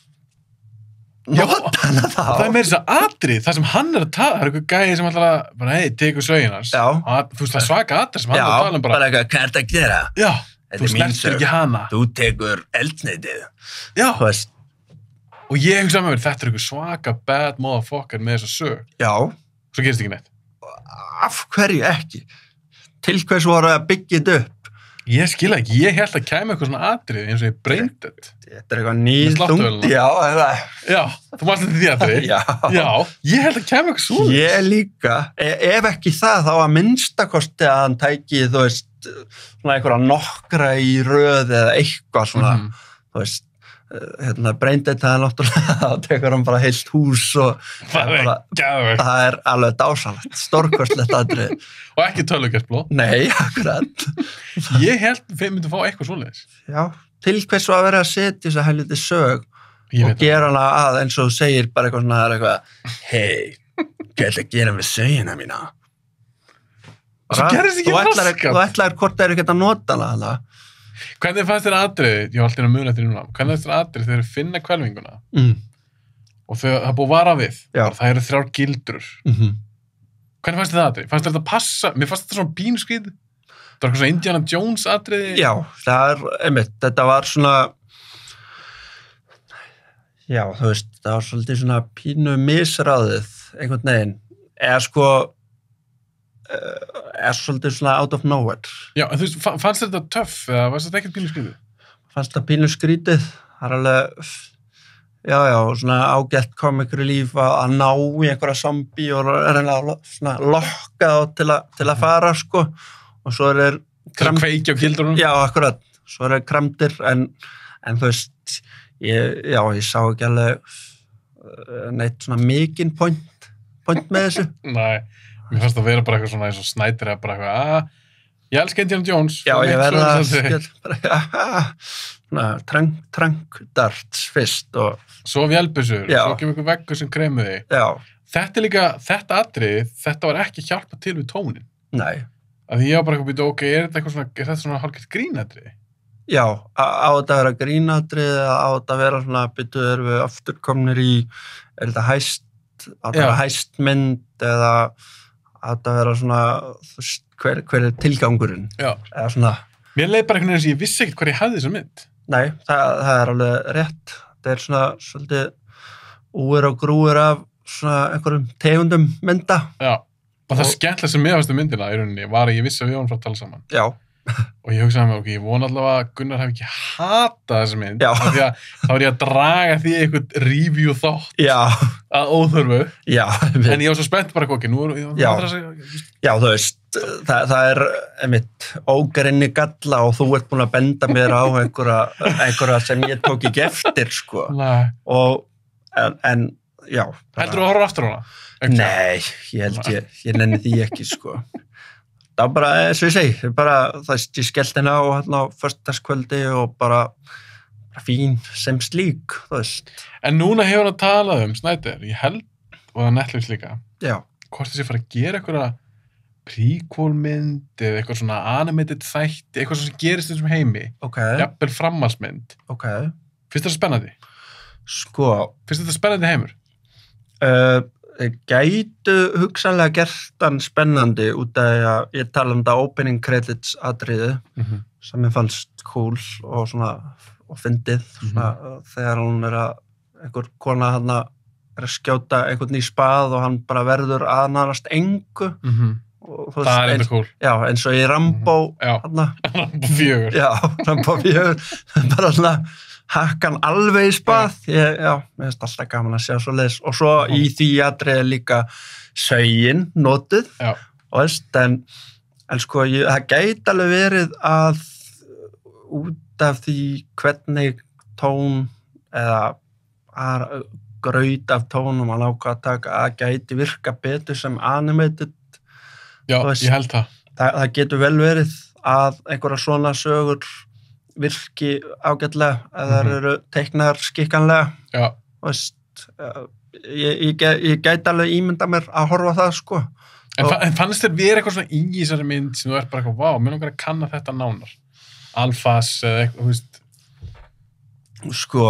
Já. nota hana þá. Það er meira þess að atrið, það sem hann er að tala, það er eitthvað gæði sem ætlar að, bara, hei, tegur sögin hans. Já. Að, þú veist, það er svaka atrið sem hann er Já, að tala um bara, bara eitthvað, hvað er þetta að gera? já, Þetta þú er mín snertir sög. ekki hana. Þú tekur eldsneitið. Já, Þú veist, og ég hugsa með mér, þetta er eitthvað svaka bad motherfucker með þessa sög. já, Svo gerist ekki neitt. af hverju ekki? Til hvers voru að byggja þetta upp? Ég skilja ekki, ég held að kæmi eitthvað svona atrið eins og ég breyndið. Þetta er eitthvað nýð Með sláttuöluna. þungt, já, eða, Já, þú mást þetta því atrið. já. Já, ég held að kæmi eitthvað svona. Ég líka, e ef ekki það, þá að minnstakosti að hann tæki, þú veist, svona einhverja nokkra í röð eða eitthvað svona, Mhm. þú veist, eh, hérna, breyndið það náttúrulega, þá tekur hann bara heilt hús og Það er bara, gæðvegt. það er alveg dásalegt, stórkostlegt atrið. Og ekki tölvugerðblóð. Nei, akkurat. Ég held að við myndum fá eitthvað svoleiðis. Já, til hvers var að vera að setja þess að helviti sög Ég og veit það. gera hana að eins og þú segir bara eitthvað svona, það er eitthvað, hei, hvað ætla að gera með sögina mína? Svo gerðist ekki Þú ætlar- raskat. Þú ætlaðir hvort það eru ekki að nota hana, hana. Hvernig fannst þér atrið, ég var alltaf að muna eftir núna, hvernig fannst þér atrið þegar þeir finna hvelfinguna Mm. og þau, það er búið að vara við, Já. það eru þrjár gildrur. Mm -hmm. Hvernig fannst þér það atrið? Fannst þér þetta passa? Mér fannst þetta svona pínskýð. Það var eitthvað svona Indiana Jones atriði. Já, það er, einmitt, þetta var svona, já, þú veist, það var svolítið svona pínu misráðið, einhvern veginn, eða sko, eða svolítið svona out of nowhere. Já, en þú veist, fa- fannst þér þetta töff eða fannst þetta ekkert pínskýð? Fannst það pínu skrítið, það er alveg, já, já, svona ágætt comic relief að, að ná í einhverja zombie og reynilega svona lokka þá til, a, til að fara, sko, og svo er þeir Til að kveikja á gildrunum? já, akkurat, svo er þeir kramdir, en, en þú veist, ég, já, ég sá ekki alveg uh, neitt svona mikinn point, point með þessu. Nei, mér fannst það vera bara eitthvað svona eins og Snyder eða bara eitthvað, að, ég elska Indiana Jones. Já, og ég mitt verða að svoleiðis atriði. skil, bara, aha, svona, trank, trank darts fyrst og, Svo vélbissur, Já. svo kemur ykkur veggur sem kremur þig. já, Þetta er líka, þetta atrið, þetta var ekki hjálpa til við tónin. nei. Að því ég var bara eitthvað býta, ok, er þetta eitthvað svona, er þetta svona hálfgett grínatrið? Já, á á þetta að vera grínadrið eða á þetta að vera svona, byttu erum við aftur komnir í, er þetta hæst, á þetta að vera Já. hæstmynd eða á þetta að vera svona, þú veist, hver, hver er tilgangurinn? Já. Eða svona, Mér leið bara einhvern veginn sem ég vissi ekkert hvað ég hafði þessa mynd. nei, það, það er alveg rétt. Það er svona svolítið úr og grúir af svona einhverjum tegundum mynda. Já. Og það Og- skemmtilega sem mér fannst um myndina í rauninni var að ég vissi að við vorum frá að tala saman. Já, Og ég hugsaði með, ok, ég vona allavega að Gunnar hef ekki hatað þessa mynd. Já. Af Því að þá er ég að draga því eitthvað review þátt já, að óþörfu. já, En ég var svo spennt bara, ok, nú er ég Já. að segja, já, þú veist, það, það er einmitt ógrinni galla og þú ert búin að benda mér á einhverja, einhverja sem ég tók ekki eftir, sko. Nei. Og, en, en já. bara- Heldur þú að horfa aftur á hana? Ekki? Nei, ég held ég, ég nenni því ekki, sko. Það var bara, eins og ég segi, bara, það veist, ég skellt henni á hérna á föstudagskvöldi og bara, bara fín sem slík, þú veist. En núna hefur hann að tala um Snyder, ég held, og það Netflix líka, Já, hvort þessi fara að gera eitthvað prequel-mynd eða eitthvað svona animated þætti, eitthvað sem gerist í þessum heimi, ok, jafnvel framhaldsmynd. ok. Finnst þetta spennandi? Sko, Finnst þetta spennandi heimur? uh, þeir gætu hugsanlega gert hann spennandi út af því að ég tala um þetta opening credits atriði Mm -hmm. sem ég fannst cool og svona, og fyndið, svona, þegar hún er að, einhver kona hann er að skjóta einhvern í spað og hann bara verður aðnarast engu Mm -hmm. og, þú Það er eins, eitthvað cool. já, eins og í Rambo Já. hana, Rambo fjögur. já, Rambo fjögur bara svona hakkan alveg í spað ég, já, mér finnst alltaf gaman að sjá svo leiðis og svo Já. í því atriði líka sögin notuð Já. og veist, en, en sko ég, það gæti alveg verið að út af því hvernig tón eða að, graut af tónum að láka að taka að gæti virka betur sem animated Já, Þú veist- ég held það. það, það getur vel verið að einhverja svona sögur virki ágætlega eða þær Mhm. eru teiknaðar skikkanlega Já. Þú veist, uh, ég, ég, gæ- ég gæti alveg ímynda mér að horfa á það sko En, Og- fa en fannst þér vera eitthvað svona í þessari mynd sem þú ert bara eitthvað, vá, mér langar að kanna þetta nánar. Alfas eða eitthvað, þú veist. sko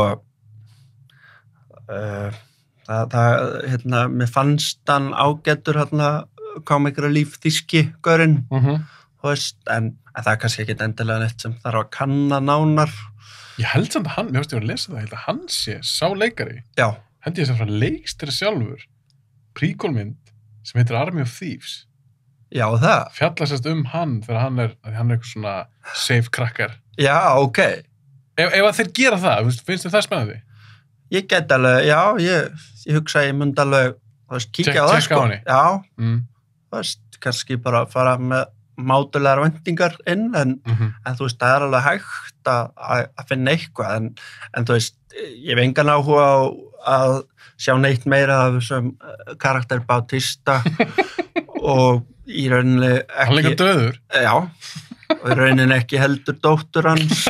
uh, það, það hérna, mér fannst hann ágættur hérna kom einhverja líf þýski gaurinn, Uh -huh. þú veist, en, en það er kannski ekki endilega neitt sem þarf að kanna nánar Ég held samt að hann, mér finnst ég að lesa það, ég held að hann sé, sá leikari, já, held ég sem frá leikstýra sjálfur, príkólmynd sem heitir Army of Thieves. já það Fjalla sérst um hann þegar hann er, að hann er eitthvað svona safe krakkar. já, ok, Ef, ef að þeir gera það, þú veist, finnst þér það spennandi? ég get alveg já, ég, ég hugsa að ég myndi alveg þú veist, kíkja Check- á það checka á sko henni. já, Mm. þú veist, kannski bara fara með mátulegar vendingar inn en Mm -hmm. en þú veist, það er alveg hægt að, að, að finna eitthvað, en, en þú veist, ég hef engan áhuga á að sjá neitt meira af þessum eh, karakter Bautista og í rauninni Hann líka ekki, döður. já, og í rauninni ekki heldur dóttur hans,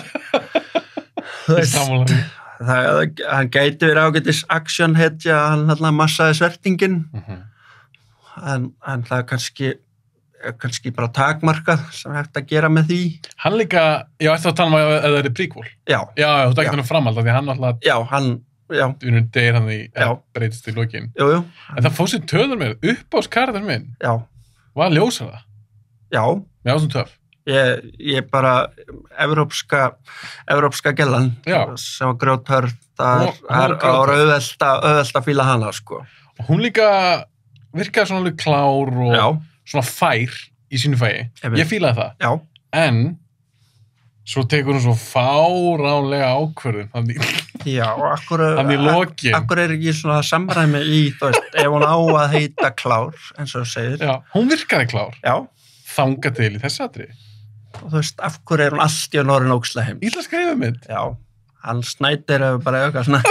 þú Í veist, sammála. það, hann gæti verið ágætis action hetja, hann alltaf massaði svertingin, Mm -hmm. en, en það er kannski, kannski bara takmarkað sem er hægt að gera með því, Hann líka, já, eftir að tala um að það er príkvól. já, Já, já, þú Já. dækir hann framhald af því að hann alltaf, já, hann, já, unur deyr hann í, Já. breytist í lokin. jú, jú, En það fór sér töður mér, upp á skarðar minn, já, var ljósara. já, Mér ásum töf. ég, ég bara evrópska, evrópska gellan Já. sem var grjóthörð, það Hún- er, hún var er, er grjóthörð. auðvelt að, auðvelt að fíla hana, sko, Og hún líka virkaði svona alveg klár og já, svona fær í sínu fæi. Einmitt. Ég fílaði það. já, En svo tekur hún svo fáránlega ákvörðun þannig, já, og akkur, þannig í lokin. akkur er ekki svona samræmi í, þú veist, ef hún á að heita klár, eins og þú segir, Já, hún virkaði klár. já, Þanga til í þessi atriði. og þú veist, af hverju er hún allt í norðin óksla heim, Ítla skrifum mynd. já, hann snætir hefur bara eitthvað svona,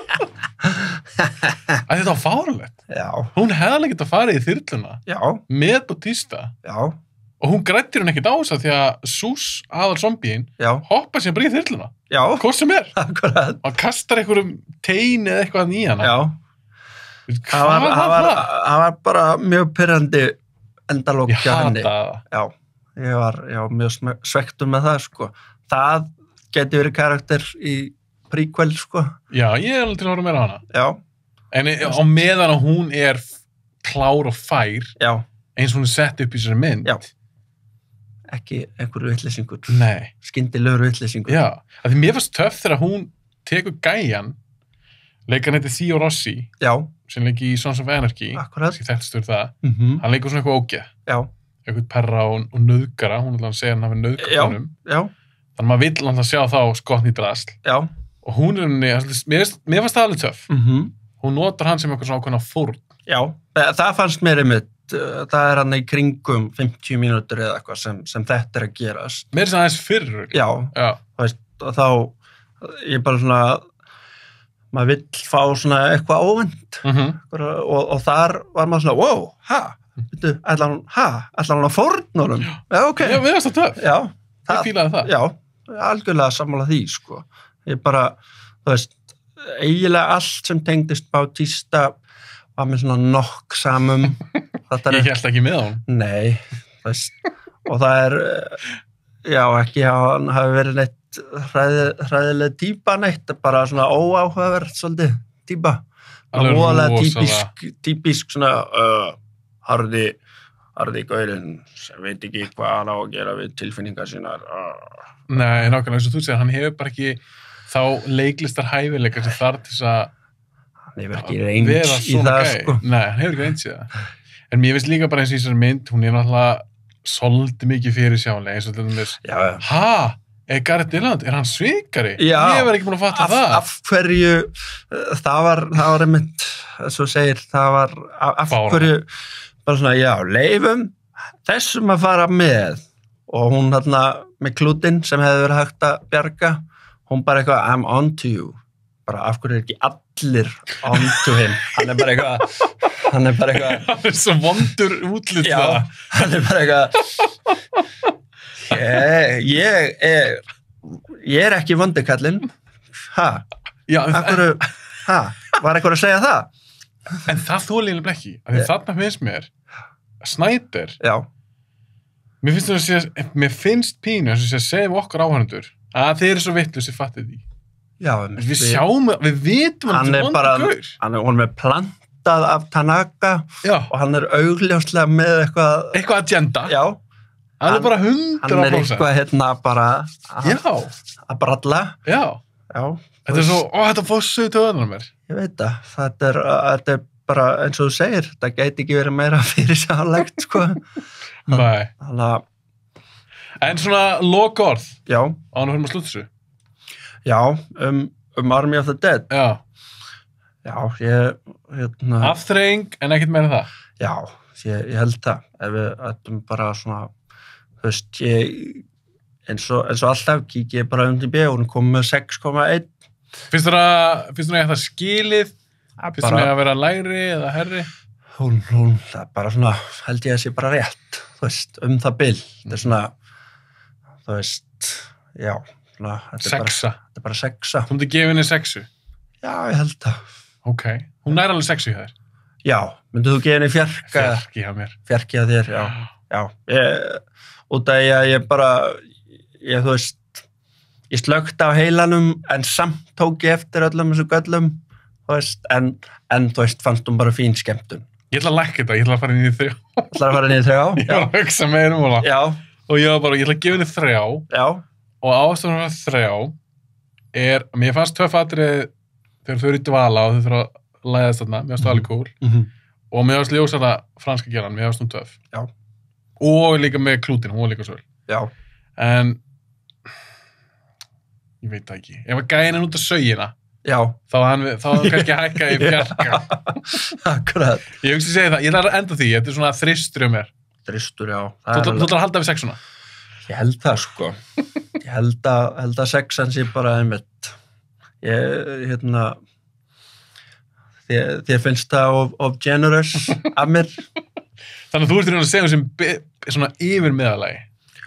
Að þetta var fáránlegt. já, Hún hefði alveg getað farið í þyrluna já, með Bautista já, og hún grættir hún ekkert á þess að því að Sus, aðal zombíin, já, hoppa sér bara í þyrluna. já, Hvort sem er. akkurat, Hann kastar einhverjum tein eða eitthvað í hana. já, Hvað það var, var það var, það? það var bara mjög pyrrandi endalók Ég hjá hata henni. það. Já, ég var, ég var mjög sme- svekktur með það, sko. Það geti verið karakter í prequel, sko. Já, ég er alveg til að horfa meira á hana. Já, En á meðan að hún er klár og fær, já, eins og hún er sett upp í þessari mynd. Já. ekki einhverju vitleysingur. Nei, Skyndilegur vitleysingur. já. Af því mér fannst töff þegar hún tekur gæjan, leikarn heitir Theo Rossi, Já, sem leiki í Sons of Anarchy, akkurat. kannski þekktastur það. Mm Hann leikur svona eitthvað ógeð, Já, eitthvað perra og, og nöðgara, hún vil hann segja hann hafi nöðgara Já. honum. já, Þannig að maður vill hann sjá þá skotn í drasl. já. Og hún er henni, mér, finnst- mér fannst það alveg töff. Mm Hún notar hann sem eitthvað svona ákveðna fórn. Já, það, það fannst mér einmitt. uh, Það er hann í kringum fimmtíu mínútur eða eitthvað sem, sem þetta er að gerast. Mér er það aðeins fyrr. Já, Já. þú veist, og þá ég bara svona maður vill fá svona eitthvað óvænt Mm og, og þar var maður svona, wow, ha Veitu, ætlar hún, ha, ætlar hún að fórnunum já, ok, Já, mér fannst það töff. já, Ég fílaði það. já, algjörlega sammála því, sko ég bara, þú veist eiginlega allt sem tengdist Bautista var með svona nokk samum þetta Ég er, held ekki með hún. nei þú veist, og það er eh, já, ekki að hann hafi verið neitt hræði, hræðileg típa neitt, bara svona óáhugaverð svolítið típa Alveg voðalega rosalega. típisk, típisk svona uh, harði harði gaurinn sem veit ekki hvað hann á að gera við tilfinningar sínar uh. Nei, nákvæmlega eins og þú segir, hann hefur bara ekki þá leiklistar hæfileikar sem þarf til þess að hann hefur ekki vera reyns í svona það gæi. sko. Nei, hann hefur ekki reyns í það. En mér finnst líka bara eins og í þessari mynd, hún er náttúrulega svolítið mikið fyrir sjálega, eins og til dæmis, Já, já. ha, er Gareth Edlund, er hann svikari? Já. Ég var ekki búin að fatta Af, það. af hverju, uh, það var, það var einmitt, svo segir, það var, af, af Fáránlegt. hverju, bara svona, já, leifum þessum að fara með og hún þarna með klútinn sem hefði verið hægt að bjarga, hún bara eitthvað, I'm on to you. Bara af hverju er ekki allir on to him. Hann er bara eitthvað, hann er bara eitthvað, Hann er svo vondur útlit já, það. hann er bara eitthvað, ég, ég er, ég er ekki vondikallinn, ha, Já, en, af hverju, ha, var eitthvað að segja það? en það þóli ég ekki, af því Yeah. þarna finnst mér, Snyder, Já, mér finnst það að segja, mér finnst pínu, eins og sé að segja við okkar áhörnundur, að þeir eru svo vitlausir fattið því. já, Við sjáum, við vitum hann hann er er bara, vondur gaur. hann er, hún er plantað af Tanaka Já, og hann er augljóslega með eitthvað, eitthvað agenda. já, Það er hann- bara hann hundra er prósent. eitthvað hérna bara að, Já, að bralla, já. já, Þetta er svo, ó, þetta fóssuðu töðunar mér. ég veit það, þetta er, þetta er bara eins og þú segir, það gæti ekki verið meira fyrir sálegt, sko, Nei. þannig að, En svona lokaorð, já, ánum fyrir maður slútt þessu. já, um, um Army of the Dead, Já, já, ég, hérna, afþreying en ekkert meira en það. já, ég, ég held það, ef við ættum bara svona, þú veist, ég, eins og, eins og alltaf kík ég bara undir B og hún kom með sex komma eitt, Finnst þér að, finnst þér að það skilið? Finnst þér bara, að vera lægri eða herri? hún, hún, það er bara svona, held ég að sé bara rétt, þú veist, um það bil, þetta er svona, þú veist, já, svona, þetta er bara, Sexa. þetta er bara sexa, Þú myndi gefa henni sexu. já, ég held það, Ok. Hún er alveg sexu hjá þér. já, myndið þú gefa henni fjarka, Fjarki hjá mér. fjarki að þér, já, já, ég, út af ég, ég bara, ég, þú veist, ég slökti á heilanum, en samt tók ég eftir öllum þessu göllum, þú veist, en, en þú veist, fannst hún bara fín skemmtun. Ég ætla að lækka þetta, ég ætla að fara inn í þrjá. Það er að fara niður þrjá? Ég var að hugsa meira um hana. Já, Og ég var bara, ég ætla að gefa henni þrjá. já, Og ástæðan fyrir þrjá er, mér fannst tvö fatrið þegar þau eru í dvala og þau þurfa að læðast þarna, mér fannst það alveg cool. mhm, Og mér fannst ljósa það franska geran, mér fannst hún töff. Já. Og líka með klútin, hún var líka svöl. já, En, ég veit það ekki. Ef að gæna út af sögina, já, þá var hann, þá var hann kannski að hækka í fjarka. akkurat. Ég hugsi að segja það, ég ætla að enda því, þetta er svona þristur um mér. Dristur, já. Þú það er þú alveg- ætlar að halda við sexuna. Ég held það, sko. Ég held að, held að sexan sé bara einmitt. Ég, hérna, þér, þér finnst það of, of generous af mér. Þannig að þú ert í raun að segja sem be- svona yfir meðalagi.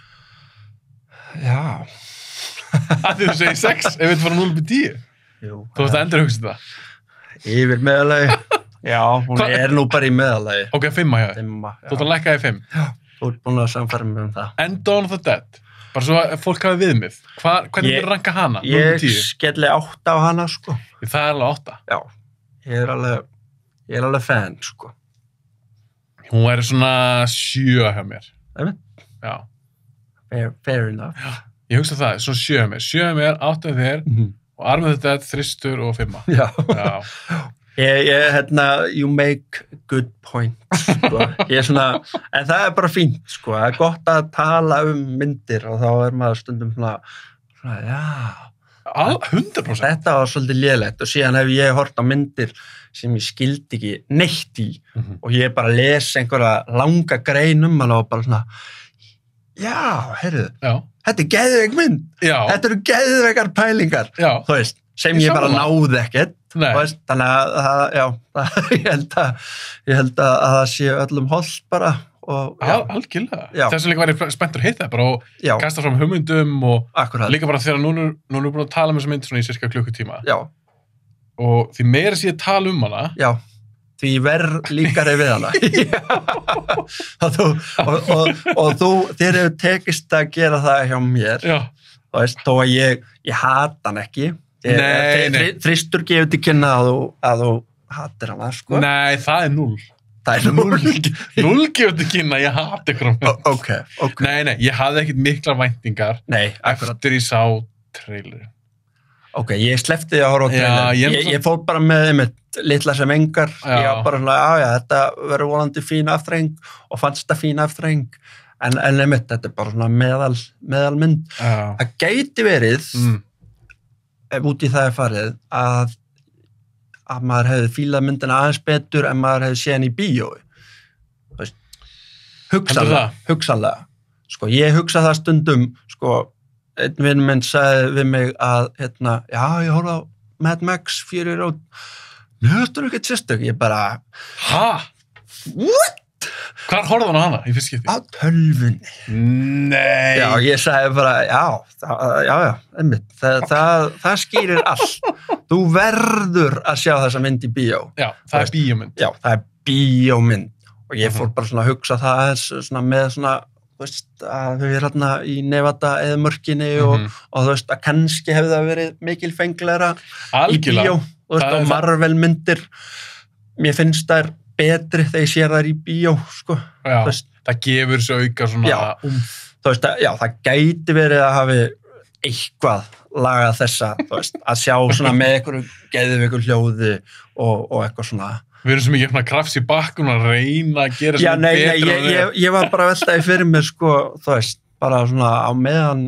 Já. Af því þú segir sex, ef við fara núll upp í tíu. Jú, Þú ætti að endur að hugsa það. yfir meðalagi. Já, hún Hva- er nú bara í meðalagi. Ok, fimma hjá þér. Dimma, Þú ætlar að lækka í fimm. Þú ert búin að samfæra mig um það. And Dawn of the Dead. Bara svo að fólk hafi viðmið. Hva, hvernig Ég- er ranka hana? núll Ég upp í tíu. skelli átta á hana, sko. Það er alveg átta. Já, ég er alveg, ég er alveg fan, sko. Hún er svona sjö hjá mér. Einmitt. Já. Fair, fair enough. Ég hugsa það, svona sjö hjá mér. Sjö hjá mér, átta hjá þér Mhm. og Army of the Dead, þristur og fimma. Já. Já. Ég, ég, hérna, you make good point, sko. Ég er svona, en það er bara fínt, sko. Það er gott að tala um myndir og þá er maður stundum svona, svona, já, Al, hundra prósent. þetta var svolítið lélegt og síðan hef ég hort á myndir sem ég skildi ekki neitt í Mhm. og ég bara les einhverja langa grein um hana og bara svona, já, heyrðu, Já. þetta er geðveik mynd, Já. þetta eru geðveikar pælingar, Já. þú veist, sem Ég ég bara sammála. náði ekkert. Nei. Þú veist, þannig að, að já, það, ég held að ég held að, að það sé öllum holdt bara og já, Al, algjörlega. Já. Þess vegna var ég spenntur að hitta það bara og já, kasta fram hugmyndum og akkurat, líka bara þegar núna nú erum við búin að tala um þessa mynd svona í cirka klukkutíma já, og því meira sem ég tala um hana já, því verð líkari við hana. og, þú, og, og, og þú, þér hefur tekist að gera það hjá mér, já, þú veist, þó að ég, ég hata hann ekki. Ég, Nei, nei. Þristur gefur til kynna að þú, að þú hatir hana, sko. nei, það er null Það er núl. null gefur til kynna, ég hati ykkur á mig. Ok, ok. Nei, nei, ég hafði ekkert miklar væntingar Nei, akkurat. eftir ég sá trailer Ok, ég sleppti því að horfa á Já, trailer. ég- Ég, ég fór bara með einmitt litla sem engar. Já. Ég var bara svona, já, já, þetta verður volandi fín aftreng og fannst þetta fín aftreng. En, en einmitt, þetta er bara svona meðal, meðalmynd. Já. Það gæti verið, Mm. ef út í það er farið, að, að maður hefði fílað myndina aðeins betur en maður hefði séð hann í bíói. Þú veist, hugsanlega, hugsanlega. Sko, ég hugsa það stundum, sko, einn vinn minn sagði við mig að, hérna, já, ég horfði á Mad Max Fury Road. Mér þetta er ekkert sérstök. Ég bara, Hæ? what? Hvar horfði hann á hana í fyrst skipti? Á tölvunni. Nei. Já, ég sagði bara, já, það, já, já, einmitt, það, það, það skýrir allt. Þú verður að sjá þessa mynd í bíó. Já, það er bíómynd. Já, það er bíómynd. Og ég fór bara svona að hugsa það aðeins svona með svona, þú veist, að við erum hérna í Nevada eða mörkinni og, Mhm. og þú veist, að kannski hefði það verið mikil fenglegra í Algjörlega. bíó. Þú veist, Það er og það. Marvel myndir, mér finnst þær betri þegar ég sér þær í bíó, sko. Já, Þú veist, það gefur svo auka svona Já. umf. þú veist, að, já, það gæti verið að hafi eitthvað lagað þessa, þú veist, að sjá svona með einhverju geðveiku hljóði og, og eitthvað svona. Við erum svo mikið svona krafts í bakkun að reyna að gera Já, svona nei, nei, betur ég, ég, ég var bara að veltaði fyrir mér, sko, þú veist, bara svona á meðan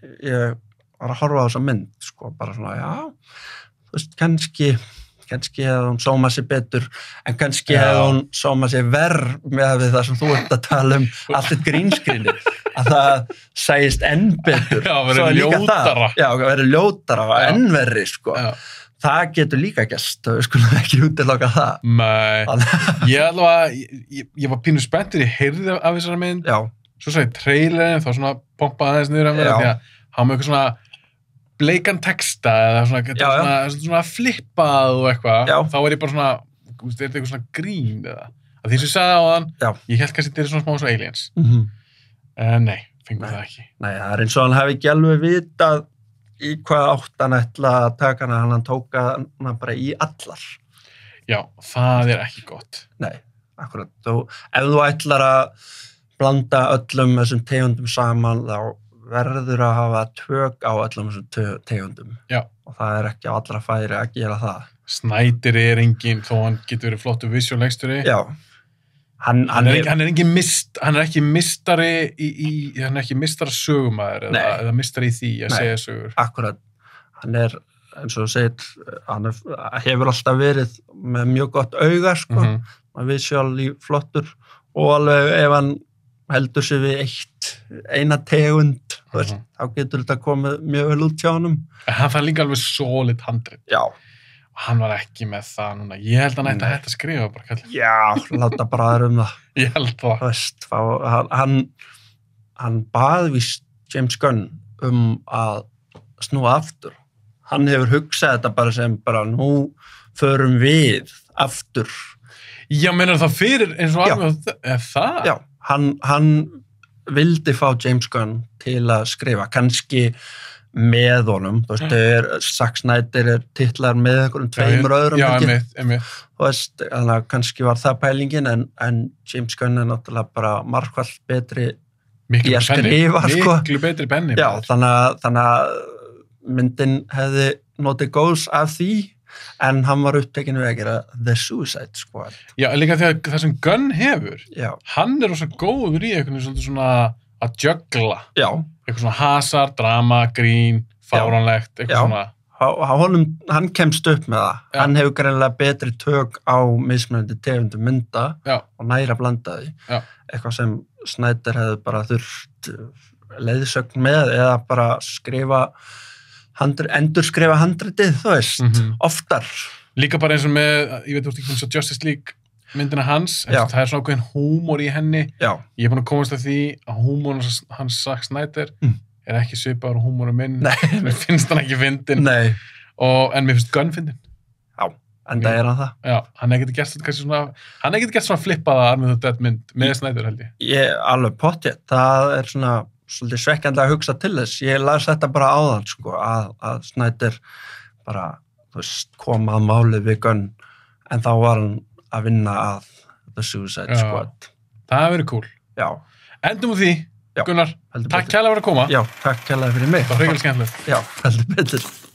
ég var að horfa á þessa mynd, sko, bara svona, já, þú veist, kannski, kannski hefði hún sómað sér betur, en kannski Já. hefði hún sómað sér verr með við það sem þú ert að tala um allt þetta grínskrinni, að það sæist enn betur. Já, verður Svo er líka ljótara. Það, já, verður ljótara og Já. enn verri, sko. Já. Það getur líka gæst, við skulum ekki útiloka það. Nei, Þannig- ég alveg, ég, ég, ég var pínu spenntur, ég heyrði af þessari mynd, Já, svo sagði trailerin, þá svona pompaði aðeins niður að mér, Já. því að hafa með eitthvað svona bleikan texta eða svona, Já, já. svona, svona, svona flippað og eitthvað, Já. þá er ég bara svona, þú veist, er þetta eitthvað svona grín eða, að því sem ég sagði á þann, já. ég held kannski að þetta er svona smá svo aliens, Mm en nei, fengum Nei. það ekki. Nei, það er eins og hann hefði ekki alveg vitað í hvað átt hann ætla að taka hana, hann tóka hana bara í allar. Já, það er ekki gott. Nei, akkurat. Þú, ef þú ætlar að blanda öllum þessum tegundum saman, þá verður að hafa tök á öllum þessum te- tegundum. Já. Og það er ekki á allra færi að gera það. Snyder er engin, þó hann getur verið flottu visual-leiksturi. Já. Hann, Hann er, ekki, hann er ekki mist, hann er ekki mistari í, í, hann er ekki mistara sögumæður eða, Nei. eða mistari í því að Nei. segja sögur. akkurat, hann er, eins og þú segir, hann er, hefur alltaf verið með mjög gott auga, sko. Mhm. Hann er visually flottur og alveg ef hann heldur sig við eitt, eina tegund, þú veist, Mhm. þá getur þetta komið mjög vel út hjá honum. En hann fær líka alveg solid handrit. Já. Hann var ekki með það núna. Ég held að hann ætti að Nei. hætta að skrifa bara kallið. Já, láta bara aður um það. Ég held það. Þú veist, fá, hann, hann, hann bað víst James Gunn um að snúa aftur. Hann hefur hugsað þetta bara sem bara nú förum við aftur. Já, meinar það fyrir eins og Já. alveg, er það? Já, hann, hann vildi fá James Gunn til að skrifa, kannski með honum, þú veist, er, Zack Snyder er titlar með einhverjum tveimur öðrum, Já, ekki? einmitt, einmitt. Þú veist, þannig að kannski var það pælingin, en, en James Gunn er náttúrulega bara margfald betri, Miklu Í að penni. skrifa, sko. Miklu betri penni. já, maður. þannig að, þannig að myndin hefði notið góðs af því, en hann var upptekinn við að gera The Suicide Squad. Já, en líka því að það sem Gunn hefur, Já, hann er rosa góður í einhvern veginn svolítið svona að juggla. já, Eitthvað svona hasar, drama, grín, fáránlegt, eitthvað Já. svona. Há- honum, hann kemst upp með það. Já. Hann hefur greinilega betri tök á mismunandi tegundum mynda Já. og næra blanda því. Já. Eitthvað sem Snyder hefði bara þurft leiðsögn með eða bara skrifa handri, endur skrifa handritið, þú veist, Mhm. oftar. Líka bara eins og með, ég veit, þú ert ekki búin að sjá Justice League myndina hans, en Já. það er svona ákveðin húmor í henni. Já, Ég er búin að komast að því að húmor hans Zack Snyder Mm. er ekki svipaður á húmorum minn. nei, Mér finnst hann ekki fyndin, nei, og, en mér finnst Gunn fyndin. en það er hann það. Já, hann hefði getið gert svona, kannski svona, hann hefði getið gert svona flippaða Army of the Dead mynd með Snyder, held ég. Ég, alveg pottið, það er svona svolítið svekkjandi að hugsa til þess. Ég las þetta bara áðan, sko, að, að Snyder bara, þú veist, koma að málið við Gunn, en þá var hann að vinna að The Suicide Já. Squad. Það hefði verið cool. Já, Endum á því, Já. Gunnar, heldur takk betur. kærlega fyrir að koma. Já, takk kærlega fyrir mig. Það var hreiklega skemmtilegt. Já, heldur betur.